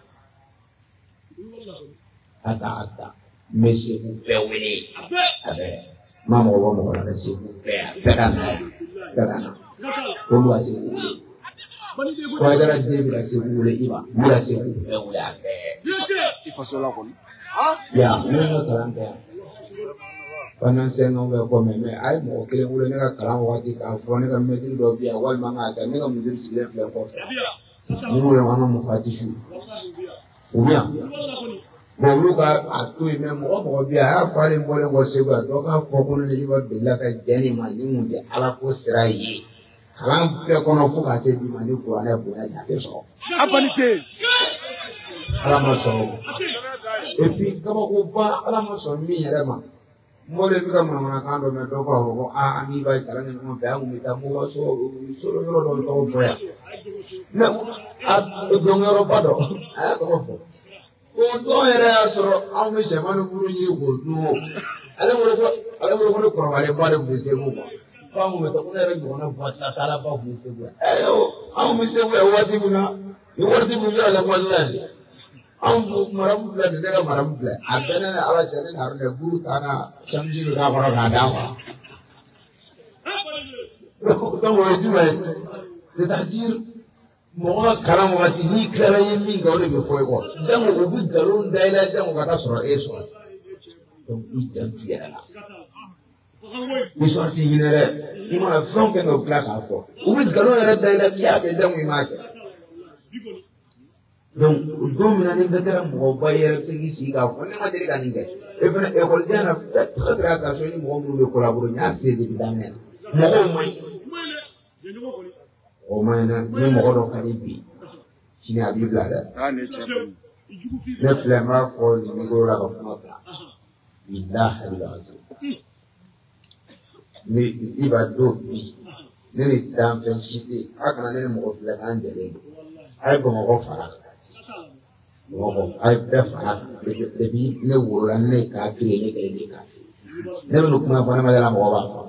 Attends. Mais c'est vous, père, oui. Maman, on va c'est vous, père, père, on va c'est vous. Quand il a dit, c'est vous, il va, c'est vous, père, oui, il faut cela. il y a un talent. Pendant 5 ans, on va mais aïe, mon clé, vous l'avez à Kalamwati, à Fonica, mettre le lobby à Walmanga, ça n'est pas me dire si les fleurs pour faire. Nous voulons un fatichu. Ou bien, bon, look à tout et même, on bien, à faire les mots de Sewa, donc à Fokon, les livres de la Jenny, Mani, à la poste raillée. Kalam fait qu'on a fou à cette dimani pour aller pour aller à des gens. Abanité. À la maçon. Et puis, comment on va à la maçon, vraiment. Moi, je suis comme un candidat, mais donc, ah, ami, va y aller, on va faire, on va faire, sur le bureau de son frère. Mais, à Dongero Pado, à Dongero. On doit aller sur un monsieur, on nous dit, nous, allez, on va prendre les bois de blessés, pas on va te on a voit ça, à la part blessé. Eh, oh, monsieur, what do you know, la moelle? Maram plan, dia maram plan. Ada ni ala jalan harus guru tanah sambil kita orang ada. Kita boleh juga. Tetapi mohon kalau masih ni kalau ini kau ni berfoi kau. Jangan ubah jalur daya jangan kata surah esok. Tapi jangan tiada. Misal tinggi ni mana front yang kau kelak apa. Ubah jalur daya dia jangan imas. Donc, dominant veteran mɔgɔ ba yɛrɛ se k'i sigi k'a fɔ ne ma deli ka nin kɛ e fana écolien na très attention ni mɔgɔ minnu bɛ collaborer n y'a f'i ye depuis daminɛ na mɔgɔw man ɲi o man ɲi dɛ ni mɔgɔ dɔ ka di bi sini a b'i bila dɛ ne filɛ n b'a fɔ nin micro la ka kuma bila bilahi alazim ni i b'a dɔn bi ne ni danfɛn si tɛ a kana ne ni mɔgɔ filɛ k'an jɛlen don a ye Bamakɔ fara Bamakɔ a ye bɛɛ fara depuis ne wolola ne ye kafiri ye ne kɛlen de kafiri ne bɛ nin kuma fɔ ne ma yala mɔgɔ b'a fɔ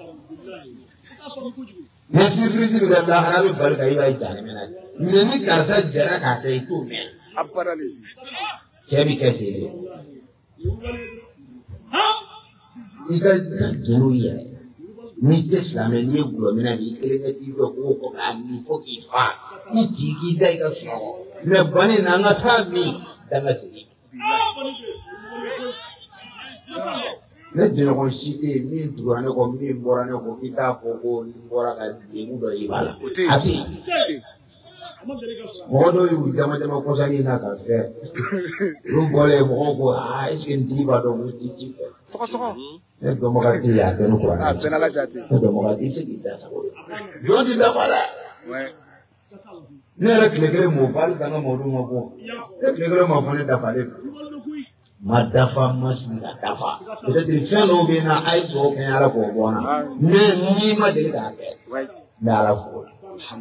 ni surprise bɛ kɛ lahara bɛ bali ka i b'a ye jahanama na mais ni karisa jɛra k'a kɛ i t'o mɛn cɛ bɛ kɛ ten de i ka jeliw yɛrɛ n'i tɛ silamɛ n'i ye gulɔmina de i kelen kɛ k'i fɛ k'o kɔ k'a min fo k'i fa i ci k'i da i ka sunɔgɔ mais bani na an ka taa min danga sigi ne jɛɲɔgɔn si tɛ yen min tugura ne kɔ min bɔra ne kɔ k'i t'a fɔ ko n bɔra ka degun dɔ ye b'a la a tɛ yen mɔgɔ dɔw y'u jama kɔsani na ka fɛ olu bɔlen mɔgɔw ko aa est ce que n tigi b'a dɔn ko n tigi fɛ ne dɔnbaga tɛ yen a bɛɛ ni kuranɛ ne dɔnbaga tɛ i bɛ se k'i da sago jɔn tɛ dafa dɛ ne yɛrɛ tile kelen m'o fɔ hali ka n ka mɔdenw ma bɔ ne tile kelen ma fɔ ne dafalen ma dafa ma sigi ka dafa peut être fɛn dɔw bɛ yen na a ye dugawu kɛ n ye ala k'o bɔ n na mais n'i ma deli k'a kɛ n bɛ ala fo la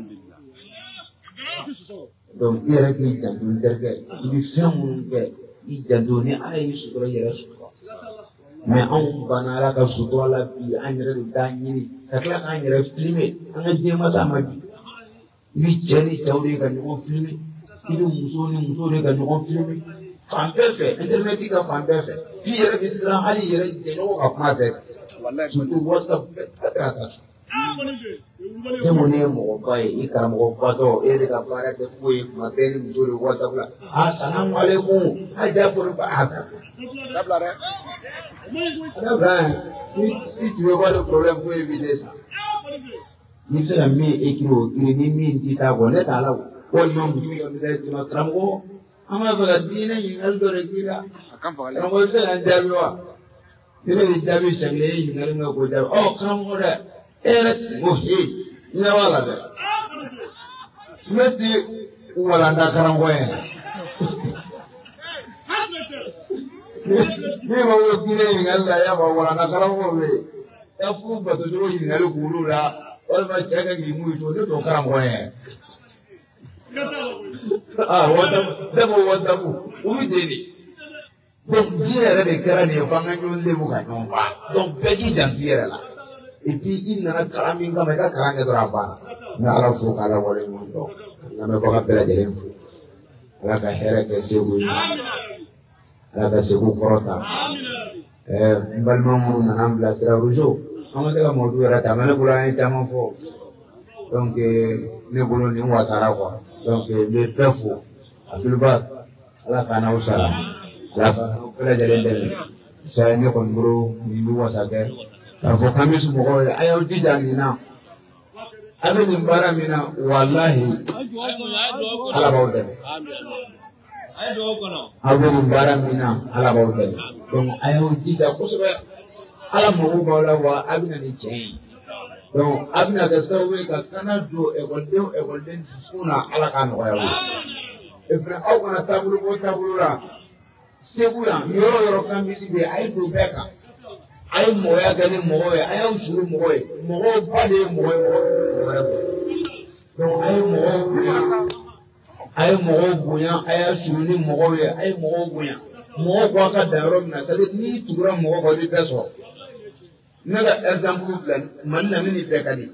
donc i yɛrɛ k'i janto n terikɛ i bɛ fɛn minnu kɛ i janto ni ala y'i sutura i yɛrɛ sutura mais anw banna ala ka sutura la bi an yɛrɛ de t'a ɲini ka tila k'an yɛrɛ filmer an ka diɲɛ masa ma bi i bɛ cɛ ni cɛw de ka ɲɔgɔn filmer i bɛ muso ni muso de ka ɲɔgɔn filmer fan bɛɛ fɛ internet ka fan bɛɛ fɛ f'i yɛrɛ bɛ siran hali i yɛrɛ jɛɲɔgɔn ka kuma fɛ surtout whatsapp faites attention ne mun ye mɔgɔba ye i karamɔgɔbatɔ e de ka baara kɛ foyi ye kuma bɛɛ ni muso de whatsapp la assalamu alaikum a jaabi ba a ta dabila si tu veux pas le problème pour éviter ça ni bɛ se ka min écrire o kiri ni min t'i ta kɔ ne t'a la o walima muso ka misali d'i ma karamɔgɔ an b'a fɛ ka diinɛ ɲininkali dɔ de k'i la karamɔgɔ i bɛ se ka n jaabi wa ne bɛ nin jaabi sɛgɛn e ye ɲininkali min kɛ k'o jaabi ɔ karamɔgɔ dɛ e yɛrɛ ko he n ɲɛ b'a la dɛ ne ti walanda karamɔgɔ ye ne ma ko diinɛ ɲininkali la y'a fɔ walanda karamɔgɔ bɛ yen ya furu batocogo ɲininkali k'olu la walima cɛ ka k'i mugu to ne t'o karamɔgɔ ye dɛmɛ whatsapp olu de donc diɲɛ yɛrɛ de kɛra nin ye f'an ka ɲɔgɔn lebu ka ɲɔgɔn ban donc bɛɛ k'i janto i yɛrɛ la et puis i nana kalan min kama i ka kalan kɛ dɔrɔn a banna n bɛ ala fo k'ala waleɲuman dɔn lamɛnbaga bɛɛ lajɛlen fo ala ka hɛrɛ kɛ segu ye ala ka segu kɔrɔta n balima minnu nana an bilasira rojo an ma se ka mɔdu yɛrɛ ta mais ne bolo an ye caman fɔ donc ne bolo nin wasara quoi donc n bɛ bɛɛ fo Abdulbad ala ka n'aw sara ala ka n'aw bɛɛ lajɛlen dɛmɛ sara ne kɔni bolo nin bɛ wasa kɛ k'a fɔ k'an bɛ somɔgɔw ye a y'aw jija nin na a bɛ nin baara min na walahi ala b'aw dɛmɛ aw bɛ nin baara min na ala b'aw dɛmɛ donc a y'aw jija kosɛbɛ ala mago b'aw la wa a bɛ na ni tiɲɛ ye donc a bɛ na kɛ sababu ye ka kana don ekɔliden dusukun na ala k'a nɔgɔya o ye et puis aw kana taabolo bɔ taabolo la segu yan yɔrɔ yɔrɔ kan misi bɛ a ye don bɛɛ kan a ye mɔgɔya kɛ ni mɔgɔw ye a y'aw suru mɔgɔ ye mɔgɔw ba de ye mɔgɔ ye mɔgɔ wɛrɛ bɔ donc a ye mɔgɔw bonya a ye mɔgɔw bonya a y'a suru ni mɔgɔw ye a ye mɔgɔw bonya mɔgɔw ko a ka dan yɔrɔ min na c'est à dire n'i tugura mɔgɔ kan i bɛ bɛɛ sɔrɔ ne ka exemple filɛ Mali la ne ni bɛɛ ka di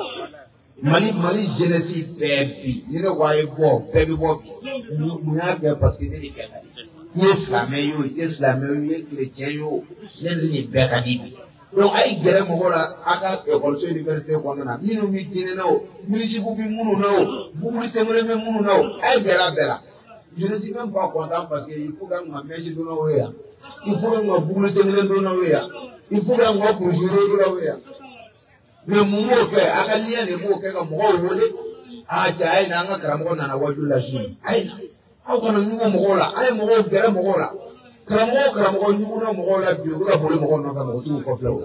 Mali jeunesse bɛɛ bi ni ne ko a ye bɔ bɛɛ bɛ bɔ bi mun y'a kɛ parce que ne ni bɛɛ ka di i ye silamɛ ye o i tɛ silamɛ ye o i ye chrétien ye o ne ni bɛɛ ka di bi donc a ye gɛrɛ mɔgɔw la a ka ekɔliso université kɔnɔna na minnu bɛ diinɛ na o milisiw bɛ minnu na o bubuli sɛngɛrɛ bɛ minnu na o a ye gɛrɛ a bɛɛ la je ne suis même pas content parce que il faut que n ka mèche donna o ye yan il faut que n ka bubuli sɛngɛrɛ donna o ye yan il faut que n ka kunsiri donna o ye yan mais mun b'o kɛ a ka lien de b'o kɛ ka mɔgɔw wele a cɛ a ye na an ka karamɔgɔ nana waju la sini a ye na aw kana ɲugu mɔgɔw la a ye mɔgɔw gɛrɛ mɔgɔw la karamɔgɔ ɲuguna mɔgɔw la bi u bɛ ka boli mɔgɔw nɔfɛ mɔgɔ t'u kɔfilɛ o la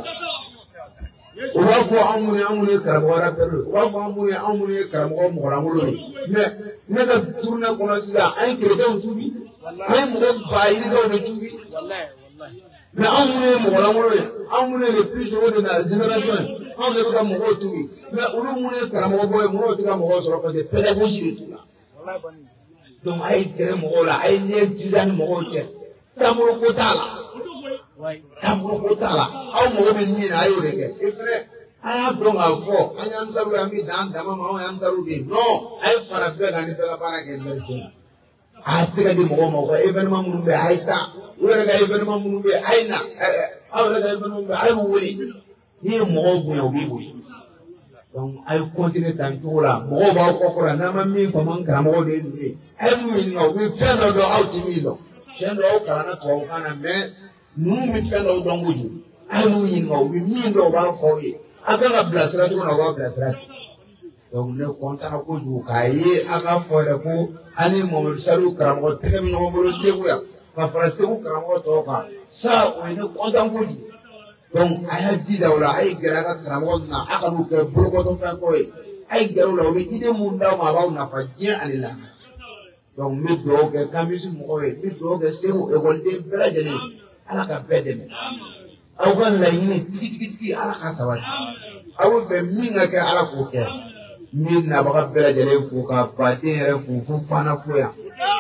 u b'a fɔ anw minnu ye karamɔgɔ rappelé u b'a fɔ anw minnu ye karamɔgɔ mɔgɔlankolon ye mais ne ka tournée kɔnɔ sisan an ye chrétienw tuubi an ye mɔgɔ bayirikaw de tuubi mais anw minnu ye mɔgɔlankolon ye anw minnu ye les plus jeunes de la génération ye anw de bɛ ka mɔgɔw tuubi mais olu minnu ye karamɔgɔbɔ ye mɔgɔw tɛ ka mɔgɔw sɔrɔ parce que pédagogie de t'u la donc a ye gɛrɛ mɔgɔw la a ye ɲɛ jija ni mɔgɔw cɛ taabolo ko t'a la taabolo ko t'a la aw mago bɛ min na a y'o de kɛ et puis a y'a dɔn k'a fɔ an y'an saru an bɛ dan dama ma anw y'an saru de non a ye fara bɛɛ kan ni bɛɛ ka baara kɛ université la a y'a tɛgɛ di mɔgɔw ma u ka événement minnu bɛ a ye taa u yɛrɛ ka événement minnu bɛ a ye na aw yɛrɛ ka événement minnu bɛ a ye wele n'i ye mɔgɔw bonya u b'i bonya donc a ye continuer tan cogo la mɔgɔw b'aw kɔkɔrɔ n'an ma min faamu an karamɔgɔw de ye ninnu ye a ye mun ɲininka u bɛ fɛn dɔ dɔn aw tɛ min dɔn tiɲɛ don aw kalanna tubabukan na mais ninnu bɛ fɛn dɔw dɔn kojugu a ye mun ɲininka u bɛ min dɔn u b'a fɔ aw ye a kan ka bilasira cogo min na u b'a bilasira ten donc ne kɔntana kojugu k'a ye a ka fɔ yɛrɛ ko ani Mamadu Saliu karamɔgɔ tɛgɛ bɛ ɲɔgɔn bolo Segu yan ka fara Segu karamɔgɔ tɔw kan sa o ye ne kɔntan kojugu donc a y'a jija o la a ye gɛrɛ a ka karamɔgɔ min na a ka n'u kɛ bolokɔtɔfɛn kɔ ye a ye gɛrɛ o la u bɛ idée mun d'aw ma a b'aw nafa diɲɛ ani lahara donc n bɛ dugawu kɛ k'an bɛ se mɔgɔw ye n bɛ dugawu kɛ Segu ekɔliden bɛɛ lajɛlen ala ka bɛɛ dɛmɛ aw ka laɲini tigitigi ala ka sabati aw bɛ fɛ min ka kɛ ala k'o kɛ n bɛ nabaga bɛɛ lajɛlen fo ka baden yɛrɛ fo fo fana fo yan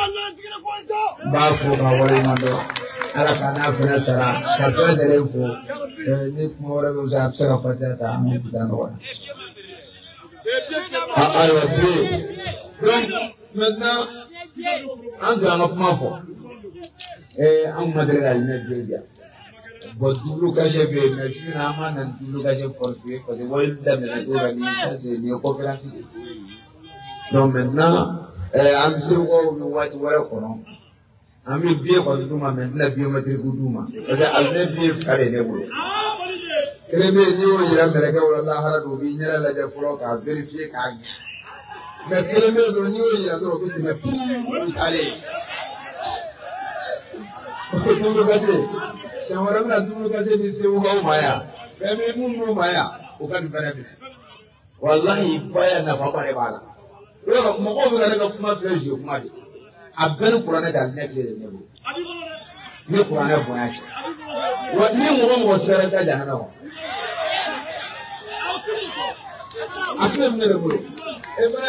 n b'a fo ka waleɲuman dɔn ala ka n'a fana sara ka bɛɛ lajɛlen fo ni kuma wɛrɛ bɛ a bɛ se ka fatiya ta an bɛ bi taa nɔgɔya ayiwa bi donc maintenant an ka an ka kuma fɔ an ma deli ka ɲɛ bilen ja bon double cachet bɛ yen mais su in na an ma na ni double cachet forfait parce que wari daminɛna cogo la ni ça c'est nin ye conférence de donc maintenant an bɛ se ko ni waati wɛrɛ kɔnɔ an bɛ billet kɔni d'u ma mais n tɛna biométrique d'u ma parce que ale ne billet fila de ne bolo kelen bɛ yen n'i y'o yira mɛlɛkɛw la lahara don u b'i ɲɛda lajɛ fɔlɔ k'a vérifier k'a ɲɛ mais kelen bɛ yen dɔrɔn n'i y'o yira dɔrɔn o bɛ tɛmɛ puuu ale parce que double cachet siɲɛ wɛrɛ bɛna double cachet ni segukaw ma yan fɛn bɛ minnu ma yan o ka nin fɛnɛ minɛ walahi ba ya nafaba de b'a la mɔgɔw bɛ ka ne ka kuma filɛ jouer kuma de a bɛɛ ni kuranɛ ka linɛ tile de ne bolo ni kuranɛ bonya cɛ wa ni mɔgɔ sɛbɛn tɛ jamana kɔnɔ a filɛ min ne de bolo e fɛnɛ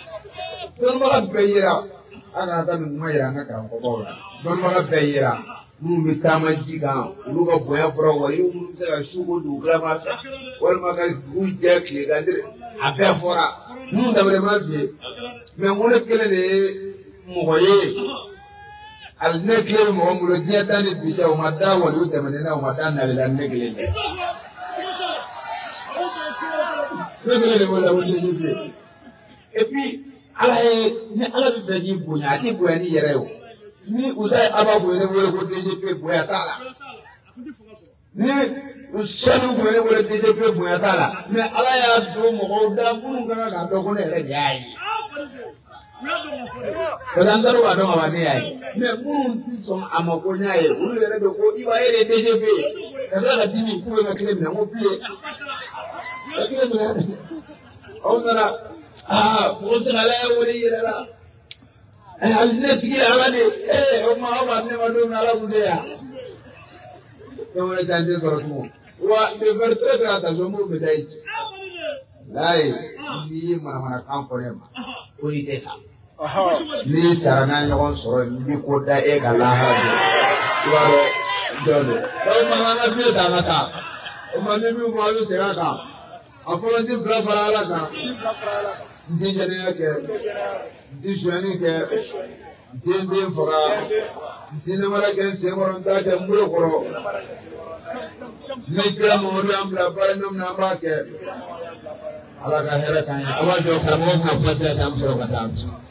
dɔnnibaga bɛɛ yera a kana taa nin kuma yira an ka karamɔgɔbaw la dɔnnibaga bɛɛ yera minnu bɛ taama ji kan olu ka bonya fɔra wari minnu bɛ se ka su ko dugukila fɛ walima ka dugu jɛ tile kan a bɛɛ fɔra minnu dabalima bi ye mais n ko ne kelen de ye mɔgɔ ye ali ne kelen bɛ mɔgɔ bolo diɲɛ taa ni bi cɛ o ma taa wali o tɛmɛnen na o ma taa nalila ne kelen tɛ ne kelen de b'o la o tɛ ne bilen et puis ala ye ni ala bɛ fɛ k'i bonya a tɛ bonya ni yɛrɛ ye o ni usaye aba bonya ne wele ko DGP bonya t'a la ni sanu bonya ne wele DGP bonya t'a la mais ala y'a don mɔgɔw da minnu kan ka dɔn ko ne yɛrɛ de y'a ye parce que an taara k'a dɔn ka ban ne y'a ye mais minnu tɛ sɔn a ma ko n y'a ye olu yɛrɛ bɛ ko i b'a ye de DGP ka tila ka dimi k'u bɛ ka kelen minɛ n ko bilen ka kelen minɛ aw nana mɔgɔ tɛ ka ala ye wele yɛrɛ la hali ne tigi ala de o tuma aw b'a ne ma don min ala kun tɛ yan fɛn wɛrɛ tɛ an tɛ sɔrɔ tugun wa le vers 13 heures attention minnu bɛ taa i ci layi n'i ye manamanakan fɔ ne ma ko n'i tɛ sa n'i sara n'a ɲɔgɔn sɔrɔ yen n'i ko da e ka lahara de i b'a dɔn jɔn don o tuma an ka fiye ta an ka taa o tuma ni min fɔ an bɛ segin a kan a fɔlɔ n tɛ fila fara ala kan n tɛ jɛnɛya kɛ n tɛ sonyani kɛ n tɛ n den faga n tɛ namara kɛ n sen kɔrɔ n t'a kɛ n bolo kɔrɔ ni kira Mamadu y'an bila baara ɲɔgɔn na an b'a kɛ ala ka hɛrɛ k'an ye a b'a jɔ karamɔgɔ bɛna fatiha kɛ an bɛ sɔrɔ ka taa